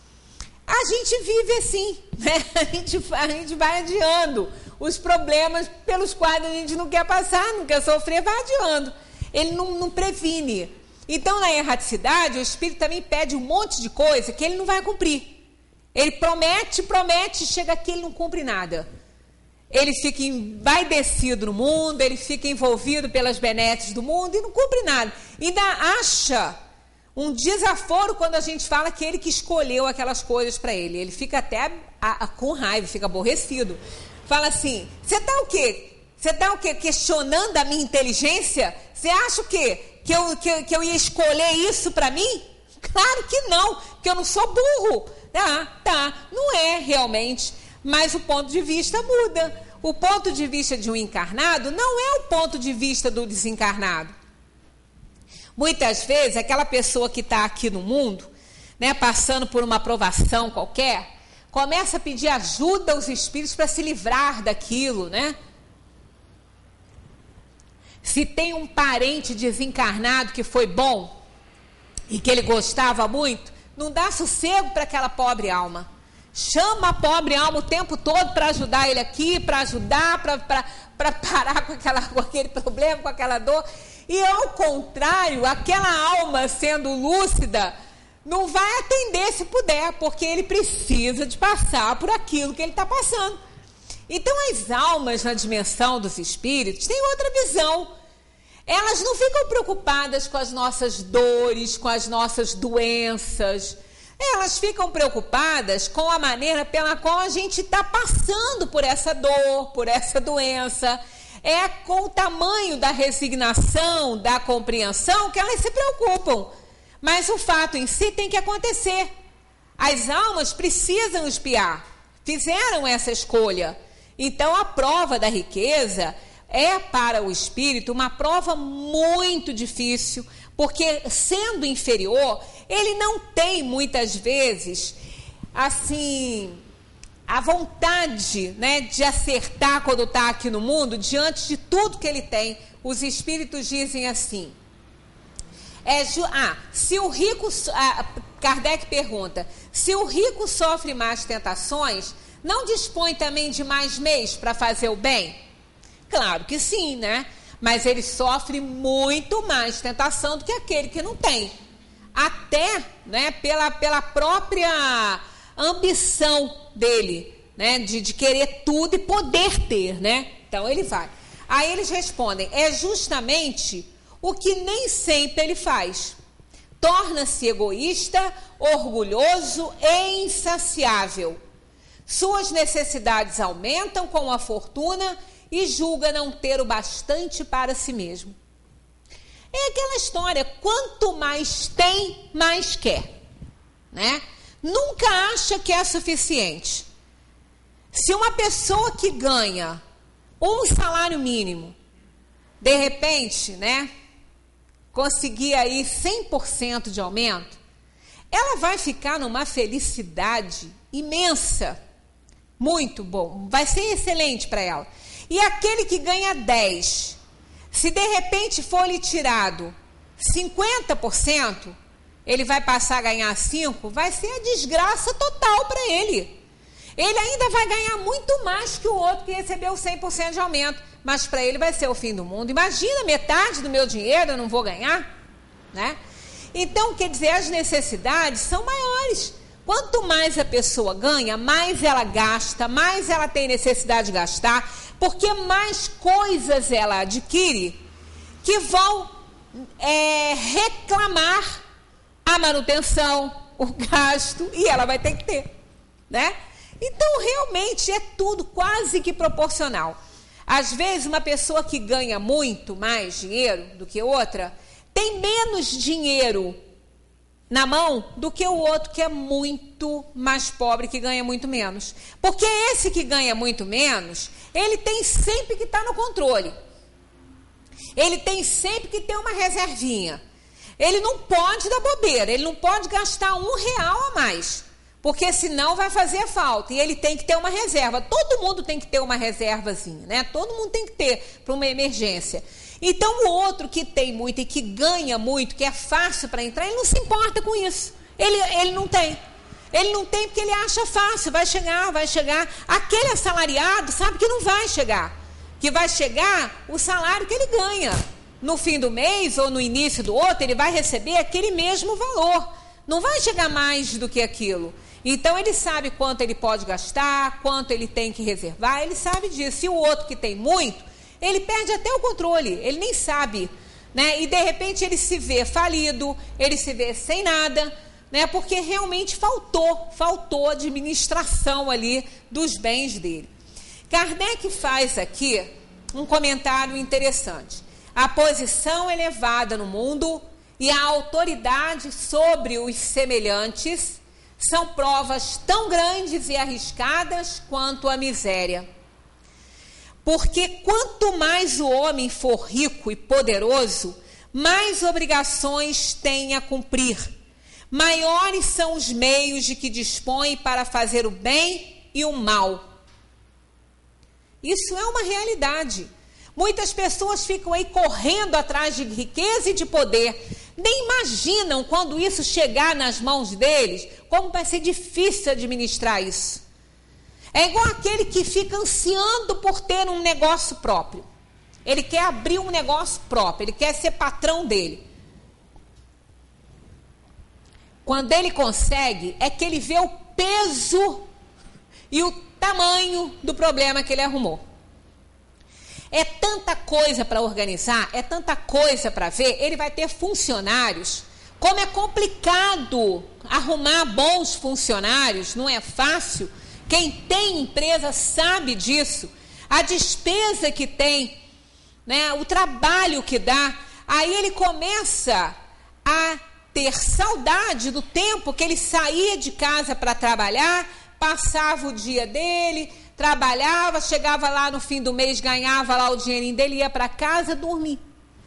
A gente vive assim, né? A gente vai adiando os problemas pelos quais a gente não quer passar, não quer sofrer, vai adiando. Ele não previne. Então, na erraticidade, o espírito também pede um monte de coisa que ele não vai cumprir. Ele promete, chega aqui, ele não cumpre nada. Ele fica envaidecido no mundo, ele fica envolvido pelas benesses do mundo e não cumpre nada. Ainda acha um desaforo quando a gente fala que ele que escolheu aquelas coisas para ele. Ele fica até com raiva, fica aborrecido. Fala assim, você está o quê? Você está o quê? Questionando a minha inteligência? Você acha o quê? Que eu ia escolher isso para mim? Claro que não, porque eu não sou burro. Não é realmente, mas o ponto de vista muda. O ponto de vista de um encarnado não é o ponto de vista do desencarnado. Muitas vezes, aquela pessoa que está aqui no mundo, né, passando por uma provação qualquer, começa a pedir ajuda aos espíritos para se livrar daquilo, né? Se tem um parente desencarnado que foi bom e que ele gostava muito, não dá sossego para aquela pobre alma. Chama a pobre alma o tempo todo para ajudar ele aqui, para ajudar, para parar com aquele problema, com aquela dor. E ao contrário, aquela alma sendo lúcida, não vai atender se puder, porque ele precisa de passar por aquilo que ele está passando. Então as almas na dimensão dos espíritos têm outra visão. Elas não ficam preocupadas com as nossas dores, com as nossas doenças. Elas ficam preocupadas com a maneira pela qual a gente está passando por essa dor, por essa doença. É com o tamanho da resignação, da compreensão que elas se preocupam. Mas o fato em si tem que acontecer. As almas precisam espiar. Fizeram essa escolha. Então, a prova da riqueza é para o espírito uma prova muito difícil, porque sendo inferior, ele não tem muitas vezes, assim, a vontade, né, de acertar quando está aqui no mundo, diante de tudo que ele tem. Os espíritos dizem assim, se o rico, Kardec pergunta, se o rico sofre mais tentações, não dispõe também de mais meios para fazer o bem? Claro que sim, né? Mas ele sofre muito mais tentação do que aquele que não tem. Até, né, pela própria ambição dele, né, de querer tudo e poder ter, né? Então ele vai. Aí eles respondem, é justamente o que nem sempre ele faz. Torna-se egoísta, orgulhoso e insaciável. Suas necessidades aumentam com a fortuna e julga não ter o bastante para si mesmo. É aquela história, quanto mais tem, mais quer, né? Nunca acha que é suficiente. Se uma pessoa que ganha um salário mínimo, de repente, né, conseguir aí 100% de aumento, ela vai ficar numa felicidade imensa. Muito bom, vai ser excelente para ela. E aquele que ganha 10, se de repente for lhe tirado 50%, ele vai passar a ganhar 5%, vai ser a desgraça total para ele. Ele ainda vai ganhar muito mais que o outro que recebeu 100% de aumento, mas para ele vai ser o fim do mundo. Imagina, metade do meu dinheiro eu não vou ganhar, né? Então, quer dizer, as necessidades são maiores. Quanto mais a pessoa ganha, mais ela gasta, mais ela tem necessidade de gastar, porque mais coisas ela adquire que vão reclamar a manutenção, o gasto, e ela vai ter que ter, né? Então, realmente, é tudo quase que proporcional. Às vezes, uma pessoa que ganha muito mais dinheiro do que outra, tem menos dinheiro na mão do que o outro que é muito mais pobre, que ganha muito menos. Porque esse que ganha muito menos, ele tem sempre que estar no controle. Ele tem sempre que ter uma reservinha. Ele não pode dar bobeira, ele não pode gastar R$1 a mais, porque senão vai fazer falta. E ele tem que ter uma reserva. Todo mundo tem que ter uma reservazinha, né? Todo mundo tem que ter para uma emergência. Então, o outro que tem muito e que ganha muito, que é fácil para entrar, ele não se importa com isso. Ele não tem. Ele não tem porque ele acha fácil, vai chegar. Aquele assalariado sabe que não vai chegar. Que vai chegar o salário que ele ganha. No fim do mês ou no início do outro, ele vai receber aquele mesmo valor. Não vai chegar mais do que aquilo. Então, ele sabe quanto ele pode gastar, quanto ele tem que reservar, ele sabe disso. E o outro que tem muito, ele perde até o controle, ele nem sabe, né? E de repente ele se vê falido, ele se vê sem nada, né? Porque realmente faltou administração ali dos bens dele. Kardec faz aqui um comentário interessante. A posição elevada no mundo e a autoridade sobre os semelhantes são provas tão grandes e arriscadas quanto a miséria. Porque quanto mais o homem for rico e poderoso, mais obrigações tem a cumprir. Maiores são os meios de que dispõe para fazer o bem e o mal. Isso é uma realidade. Muitas pessoas ficam aí correndo atrás de riqueza e de poder. Nem imaginam quando isso chegar nas mãos deles, como vai ser difícil administrar isso. É igual aquele que fica ansiando por ter um negócio próprio. Ele quer abrir um negócio próprio, ele quer ser patrão dele. Quando ele consegue, é que ele vê o peso e o tamanho do problema que ele arrumou. É tanta coisa para organizar, é tanta coisa para ver, ele vai ter funcionários. Como é complicado arrumar bons funcionários, não é fácil. Quem tem empresa sabe disso. A despesa que tem né, o trabalho que dá, aí ele começa a ter saudade do tempo que ele saía de casa para trabalhar, passava o dia dele, trabalhava, chegava lá no fim do mês, ganhava lá o dinheirinho dele, ia para casa dormir,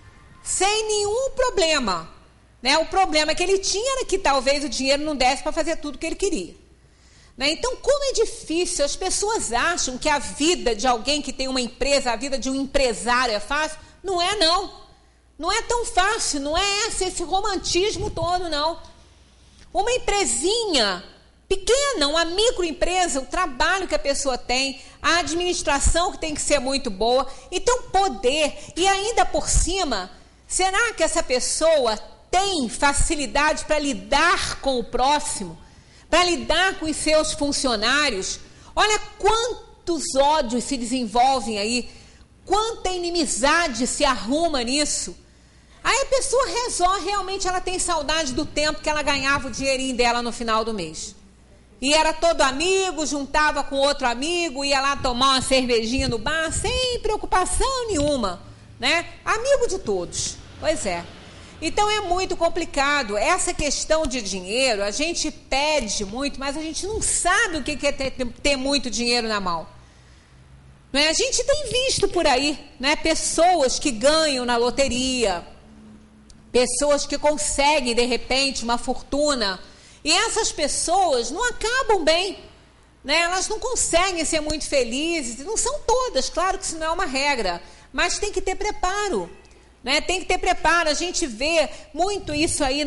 sem nenhum problema, né? O problema que ele tinha era que talvez o dinheiro não desse para fazer tudo que ele queria, né? Então, como é difícil, as pessoas acham que a vida de alguém que tem uma empresa, a vida de um empresário é fácil. Não é, não. Não é tão fácil, não é esse romantismo todo, não. Uma empresinha pequena, uma microempresa, o trabalho que a pessoa tem, a administração que tem que ser muito boa, então poder, e ainda por cima, será que essa pessoa tem facilidade para lidar com o próximo, para lidar com os seus funcionários? Olha quantos ódios se desenvolvem aí, quanta inimizade se arruma nisso. Aí a pessoa resolve, realmente ela tem saudade do tempo que ela ganhava o dinheirinho dela no final do mês. E era todo amigo, juntava com outro amigo, ia lá tomar uma cervejinha no bar, sem preocupação nenhuma, né? Amigo de todos. Pois é. Então é muito complicado. Essa questão de dinheiro, a gente pede muito, mas a gente não sabe o que é ter muito dinheiro na mão. Né? A gente tem visto por aí, né, pessoas que ganham na loteria, pessoas que conseguem, de repente, uma fortuna. E essas pessoas não acabam bem, né? Elas não conseguem ser muito felizes. Não são todas, claro que isso não é uma regra. Mas tem que ter preparo, né? Tem que ter preparo. A gente vê muito isso aí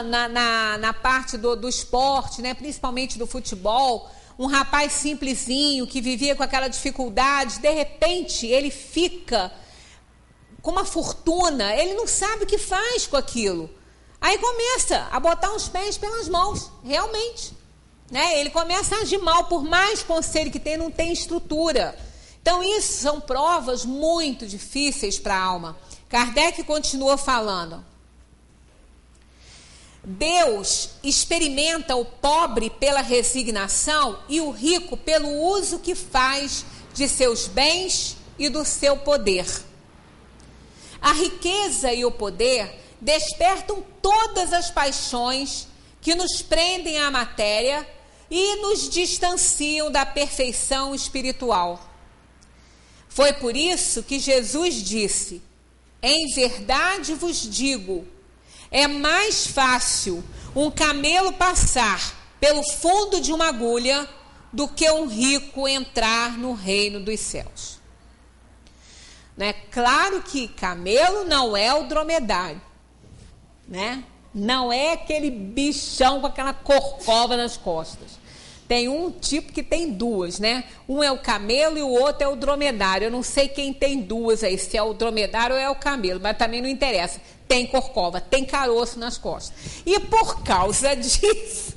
na parte do esporte, né? Principalmente do futebol. Um rapaz simplesinho que vivia com aquela dificuldade, de repente ele fica com uma fortuna, ele não sabe o que faz com aquilo. Aí começa a botar os pés pelas mãos, realmente, né? Ele começa a agir mal, por mais conselho que tem, não tem estrutura. Então isso são provas muito difíceis para a alma. Kardec continua falando. Deus experimenta o pobre pela resignação e o rico pelo uso que faz de seus bens e do seu poder. A riqueza e o poder despertam todas as paixões que nos prendem à matéria e nos distanciam da perfeição espiritual. Foi por isso que Jesus disse: em verdade vos digo, é mais fácil um camelo passar pelo fundo de uma agulha do que um rico entrar no reino dos céus. Né? Claro que camelo não é o dromedário, né? Não é aquele bichão com aquela corcova nas costas. Tem um tipo que tem duas, né? Um é o camelo e o outro é o dromedário. Eu não sei quem tem duas aí, se é o dromedário ou é o camelo, mas também não interessa. Tem corcova, tem caroço nas costas. E por causa disso,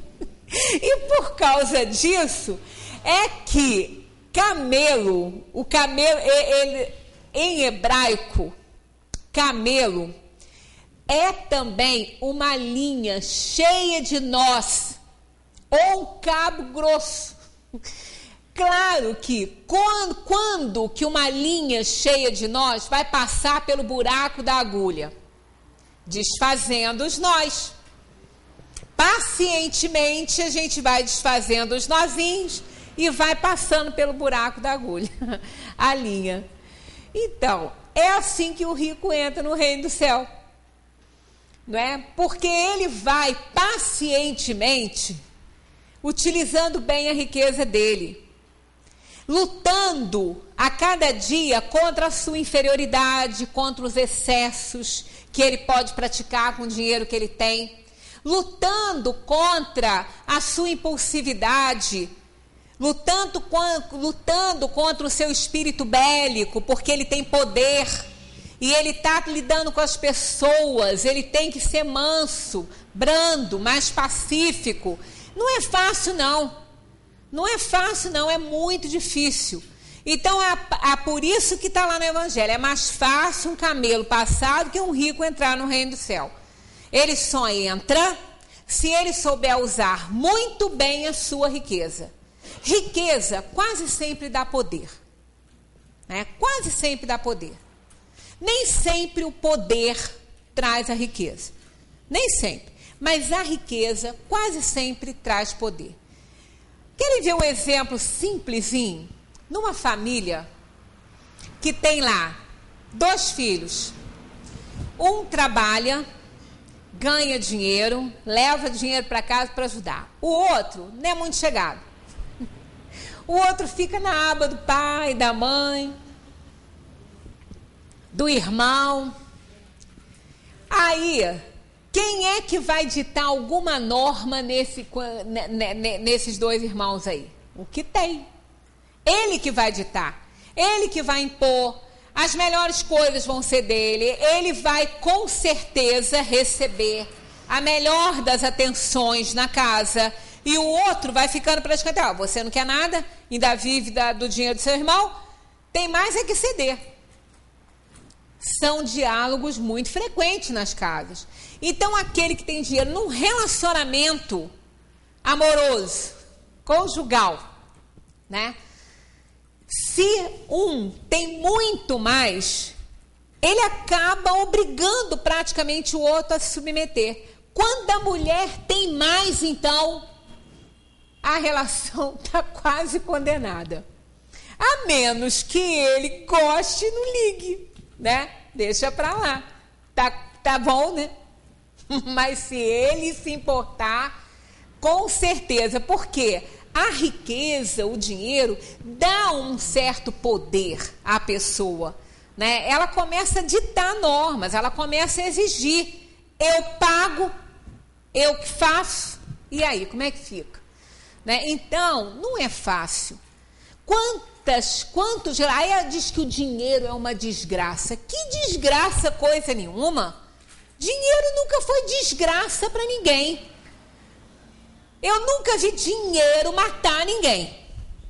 é que camelo, o camelo, ele, em hebraico, camelo é também uma linha cheia de nós, ou um cabo grosso. Claro que quando que uma linha cheia de nós vai passar pelo buraco da agulha? Desfazendo os nós. Pacientemente a gente vai desfazendo os nozinhos e vai passando pelo buraco da agulha, a linha. Então, é assim que o rico entra no reino do céu. Não é? Porque ele vai pacientemente utilizando bem a riqueza dele, lutando a cada dia contra a sua inferioridade, contra os excessos que ele pode praticar com o dinheiro que ele tem, lutando contra a sua impulsividade, lutando contra o seu espírito bélico, porque ele tem poder e ele está lidando com as pessoas, ele tem que ser manso, brando, mais pacífico. Não é fácil, não. Não é fácil, não. É muito difícil. Então, por isso que está lá no Evangelho. É mais fácil um camelo passar do que um rico entrar no reino do céu. Ele só entra se ele souber usar muito bem a sua riqueza. Riqueza quase sempre dá poder. Né? Quase sempre dá poder. Nem sempre o poder traz a riqueza. Nem sempre. Mas a riqueza quase sempre traz poder. Querem ver um exemplo simplesinho? Numa família que tem lá 2 filhos. Um trabalha, ganha dinheiro, leva dinheiro para casa para ajudar. O outro não é muito chegado. O outro fica na aba do pai, da mãe, do irmão. Aí, quem é que vai ditar alguma norma nesses 2 irmãos aí? O que tem. Ele que vai ditar. Ele que vai impor. As melhores coisas vão ser dele. Ele vai com certeza receber a melhor das atenções na casa. E o outro vai ficando para escantear. Você não quer nada, ainda vive do dinheiro do seu irmão, tem mais é que ceder. São diálogos muito frequentes nas casas. Então, aquele que tem dinheiro num relacionamento amoroso, conjugal, né? Se um tem muito mais, ele acaba obrigando praticamente o outro a se submeter. Quando a mulher tem mais, então, a relação está quase condenada. A menos que ele goste e não ligue, né? Deixa para lá. Tá bom, né? Mas se ele se importar, com certeza, porque a riqueza, o dinheiro, dá um certo poder à pessoa, né? Ela começa a ditar normas, ela começa a exigir. Eu pago, eu que faço, e aí, como é que fica? Né? Então, não é fácil. Quantos... Aí diz que o dinheiro é uma desgraça. Que desgraça, coisa nenhuma. Dinheiro nunca foi desgraça para ninguém. Eu nunca vi dinheiro matar ninguém.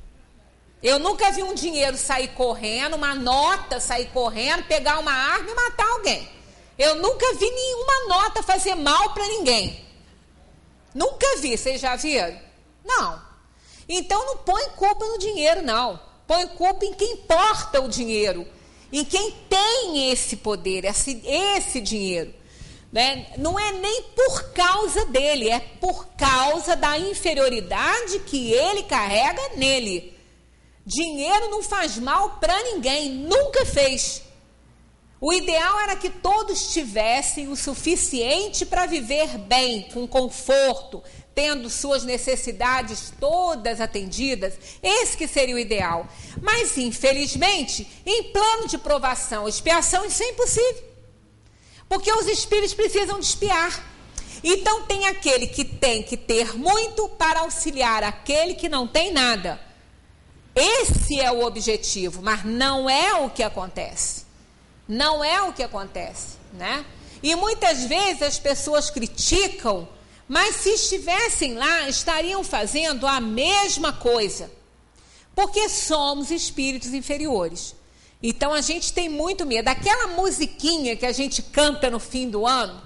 Eu nunca vi um dinheiro sair correndo, uma nota sair correndo, pegar uma arma e matar alguém. Eu nunca vi nenhuma nota fazer mal para ninguém. Nunca vi. Vocês já viram? Não. Então não põe culpa no dinheiro, não. Põe culpa em quem porta o dinheiro, em quem tem esse poder, esse dinheiro. Né? Não é nem por causa dele, é por causa da inferioridade que ele carrega nele. Dinheiro não faz mal para ninguém, nunca fez. O ideal era que todos tivessem o suficiente para viver bem, com conforto, tendo suas necessidades todas atendidas. Esse que seria o ideal. Mas, infelizmente, em plano de provação, expiação, isso é impossível. Porque os espíritos precisam de expiar. Então, tem aquele que tem que ter muito para auxiliar aquele que não tem nada. Esse é o objetivo, mas não é o que acontece. Não é o que acontece, né? E muitas vezes as pessoas criticam, mas se estivessem lá, estariam fazendo a mesma coisa. Porque somos espíritos inferiores. Então a gente tem muito medo. Aquela musiquinha que a gente canta no fim do ano,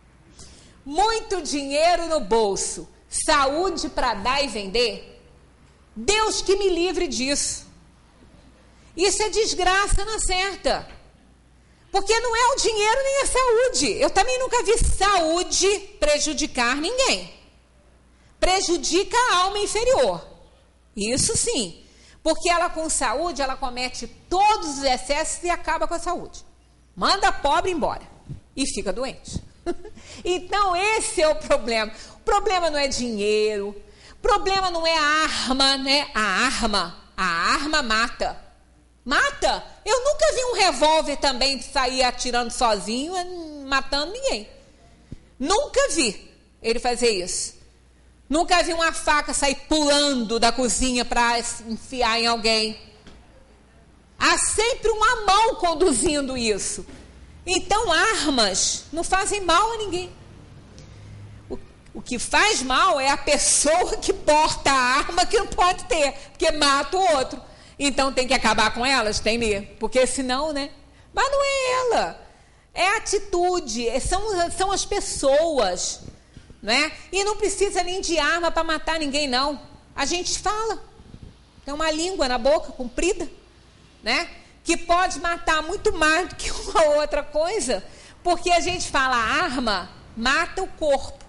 muito dinheiro no bolso, saúde para dar e vender. Deus que me livre disso. Isso é desgraça na certa. Porque não é o dinheiro nem a saúde. Eu também nunca vi saúde prejudicar ninguém. Prejudica a alma inferior. Isso sim. Porque ela com saúde, ela comete todos os excessos e acaba com a saúde. Manda pobre embora. E fica doente. Então esse é o problema. O problema não é dinheiro. O problema não é a arma, né? A arma mata. Mata? Eu nunca vi um revólver também sair atirando sozinho, matando ninguém. Nunca vi ele fazer isso. Nunca vi uma faca sair pulando da cozinha para enfiar em alguém. Há sempre uma mão conduzindo isso. Então, armas não fazem mal a ninguém. O que faz mal é a pessoa que porta a arma que não pode ter, porque mata o outro. Então tem que acabar com elas? Tem mesmo. Porque senão, né? Mas não é ela. É a atitude. São as pessoas. Né? E não precisa nem de arma para matar ninguém, não. A gente fala. Tem uma língua na boca comprida. Né? que pode matar muito mais do que uma outra coisa, porque a gente fala, a arma mata o corpo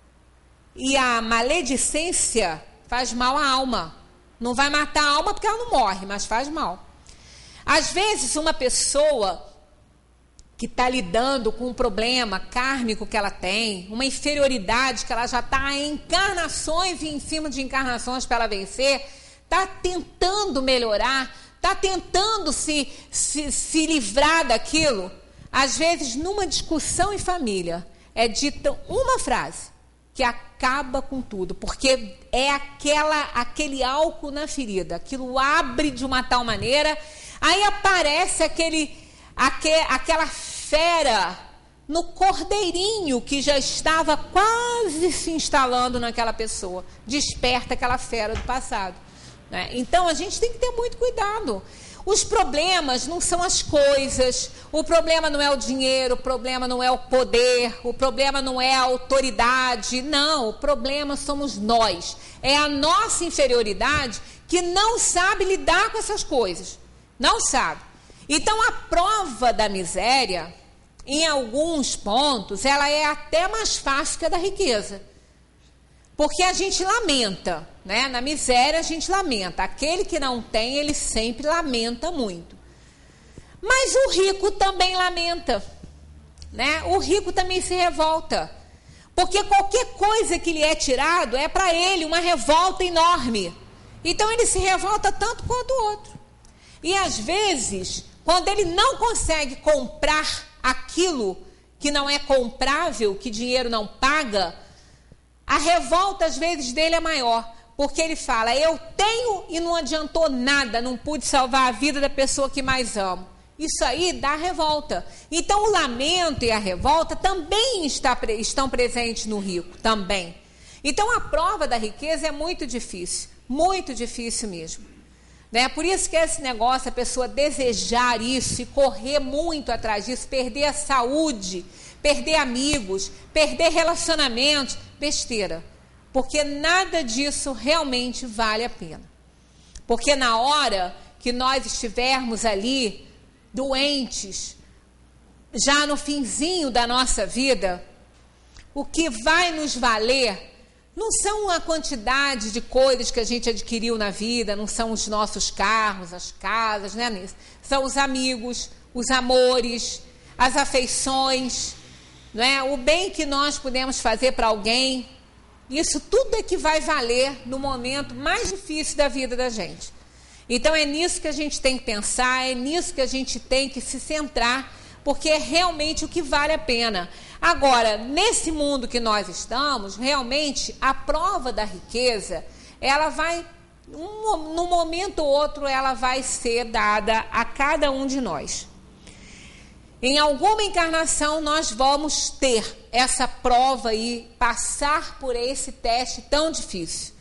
e a maledicência faz mal à alma. Não vai matar a alma porque ela não morre, mas faz mal. Às vezes uma pessoa que está lidando com um problema kármico que ela tem, uma inferioridade que ela já está em encarnações e em cima de encarnações para ela vencer, está tentando melhorar, está tentando se livrar daquilo. Às vezes, numa discussão em família, é dita uma frase que acaba com tudo, porque é aquele álcool na ferida, aquilo abre de uma tal maneira, aí aparece aquela fera no cordeirinho que já estava quase se instalando naquela pessoa, desperta aquela fera do passado, né? Então a gente tem que ter muito cuidado. Os problemas não são as coisas, o problema não é o dinheiro, o problema não é o poder, o problema não é a autoridade, não, o problema somos nós, é a nossa inferioridade que não sabe lidar com essas coisas, não sabe. Então a prova da miséria, em alguns pontos, ela é até mais fácil que a da riqueza. Porque a gente lamenta, né? Na miséria a gente lamenta. Aquele que não tem, ele sempre lamenta muito. Mas o rico também lamenta, né? O rico também se revolta. Porque qualquer coisa que lhe é tirado é para ele uma revolta enorme. Então ele se revolta tanto quanto o outro. E às vezes, quando ele não consegue comprar aquilo que não é comprável, que dinheiro não paga, a revolta às vezes dele é maior, porque ele fala, eu tenho e não adiantou nada, não pude salvar a vida da pessoa que mais amo. Isso aí dá revolta. Então o lamento e a revolta também estão presentes no rico, também. Então a prova da riqueza é muito difícil mesmo. Né? Por isso que esse negócio, a pessoa desejar isso e correr muito atrás disso, perder a saúde, perder amigos, perder relacionamentos, besteira. Porque nada disso realmente vale a pena. Porque na hora que nós estivermos ali, doentes, já no finzinho da nossa vida, o que vai nos valer não são a quantidade de coisas que a gente adquiriu na vida, não são os nossos carros, as casas, né? São os amigos, os amores, as afeições, não é? O bem que nós podemos fazer para alguém. Isso tudo é que vai valer no momento mais difícil da vida da gente. Então é nisso que a gente tem que pensar, é nisso que a gente tem que se centrar, porque é realmente o que vale a pena. Agora, nesse mundo que nós estamos, realmente a prova da riqueza, ela vai, num momento ou outro, ela vai ser dada a cada um de nós. Em alguma encarnação nós vamos ter essa prova e passar por esse teste tão difícil.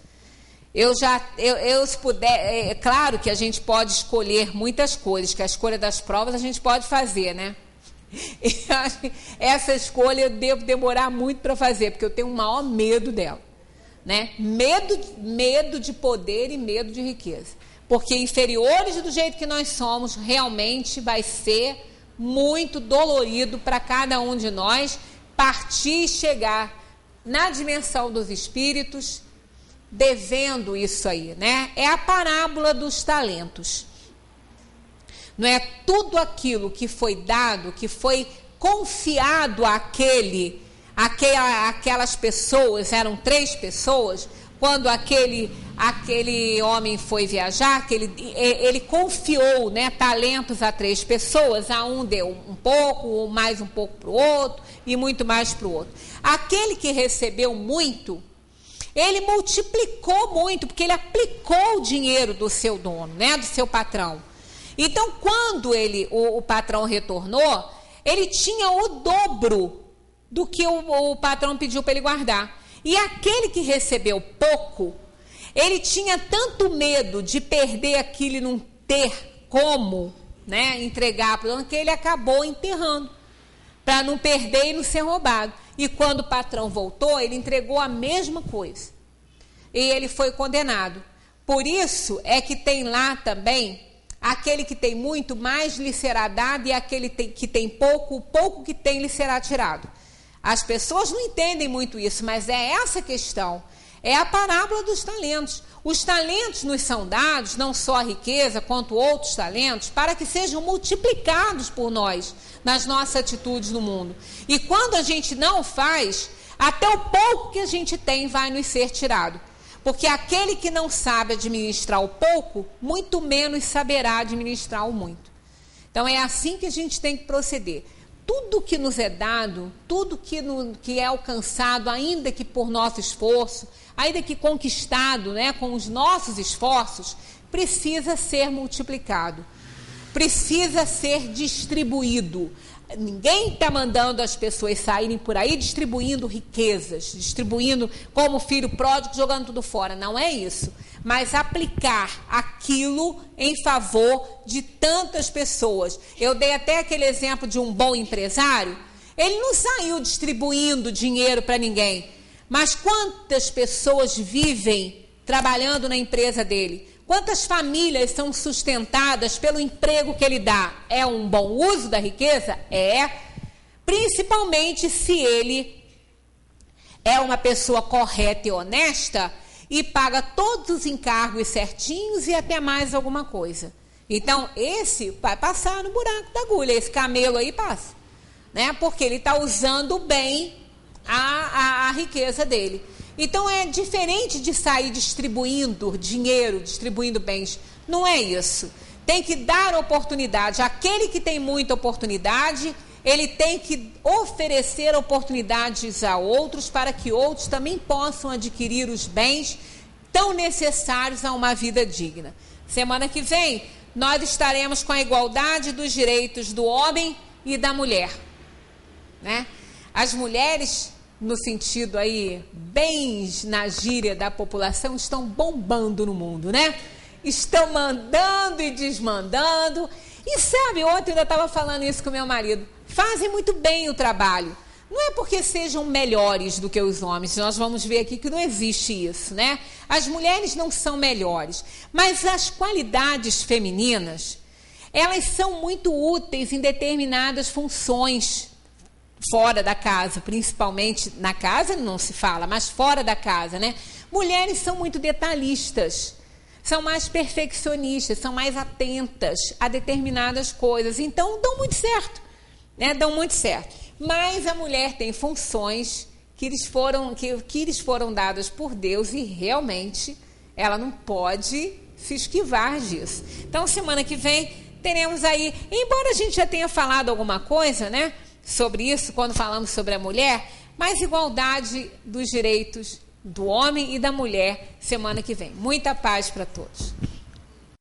Se puder, é claro que a gente pode escolher muitas coisas, que a escolha das provas a gente pode fazer, né? E essa escolha eu devo demorar muito para fazer, porque eu tenho o maior medo dela, né? Medo de poder e medo de riqueza. Porque inferiores do jeito que nós somos, realmente vai ser muito dolorido para cada um de nós partir e chegar na dimensão dos espíritos devendo isso aí, né? É a parábola dos talentos. Não é tudo aquilo que foi dado, que foi confiado àquelas pessoas, eram 3 pessoas, quando aquele homem foi viajar, ele confiou, né, talentos a 3 pessoas, a um deu um pouco, mais um pouco para o outro e muito mais para o outro. Aquele que recebeu muito, ele multiplicou muito, porque ele aplicou o dinheiro do seu dono, né, do seu patrão. Então, quando o patrão retornou, ele tinha o dobro do que o patrão pediu para ele guardar. E aquele que recebeu pouco, ele tinha tanto medo de perder aquilo e não ter como, né, entregar para o dono, que ele acabou enterrando, para não perder e não ser roubado. E quando o patrão voltou, ele entregou a mesma coisa. E ele foi condenado. Por isso é que tem lá também Aquele que tem muito, mais lhe será dado, e aquele que tem pouco, o pouco que tem lhe será tirado. As pessoas não entendem muito isso, mas é essa questão. É a parábola dos talentos. Os talentos nos são dados, não só a riqueza, quanto outros talentos, para que sejam multiplicados por nós, nas nossas atitudes no mundo. E quando a gente não faz, até o pouco que a gente tem vai nos ser tirado. Porque aquele que não sabe administrar o pouco, muito menos saberá administrar o muito. Então é assim que a gente tem que proceder. Tudo que nos é dado, tudo que é alcançado, ainda que por nosso esforço, ainda que conquistado, né, com os nossos esforços, precisa ser multiplicado, precisa ser distribuído. Ninguém está mandando as pessoas saírem por aí distribuindo riquezas, distribuindo como filho pródigo, jogando tudo fora. Não é isso. Mas aplicar aquilo em favor de tantas pessoas. Eu dei até aquele exemplo de um bom empresário. Ele não saiu distribuindo dinheiro para ninguém. Mas quantas pessoas vivem trabalhando na empresa dele? Quantas famílias são sustentadas pelo emprego que ele dá? É um bom uso da riqueza? É. Principalmente se ele é uma pessoa correta e honesta e paga todos os encargos certinhos e até mais alguma coisa. Então, esse vai passar no buraco da agulha. Esse camelo aí passa, né? Porque ele está usando bem a riqueza dele. Então, é diferente de sair distribuindo dinheiro, distribuindo bens. Não é isso. Tem que dar oportunidade. Aquele que tem muita oportunidade, ele tem que oferecer oportunidades a outros para que outros também possam adquirir os bens tão necessários a uma vida digna. Semana que vem, nós estaremos com a igualdade dos direitos do homem e da mulher, né? As mulheres, no sentido aí, bem na gíria da população, estão bombando no mundo, né? Estão mandando e desmandando. E sabe, ontem eu ainda estava falando isso com meu marido. Fazem muito bem o trabalho. Não é porque sejam melhores do que os homens. Nós vamos ver aqui que não existe isso, né? As mulheres não são melhores. Mas as qualidades femininas, elas são muito úteis em determinadas funções fora da casa, principalmente na casa não se fala, mas fora da casa, né? Mulheres são muito detalhistas, são mais perfeccionistas, são mais atentas a determinadas coisas, então dão muito certo, né? Dão muito certo. Mas a mulher tem funções que lhes foram dadas por Deus e realmente ela não pode se esquivar disso. Então, semana que vem teremos aí, embora a gente já tenha falado alguma coisa, né, sobre isso, quando falamos sobre a mulher, mas igualdade dos direitos do homem e da mulher semana que vem. Muita paz para todos.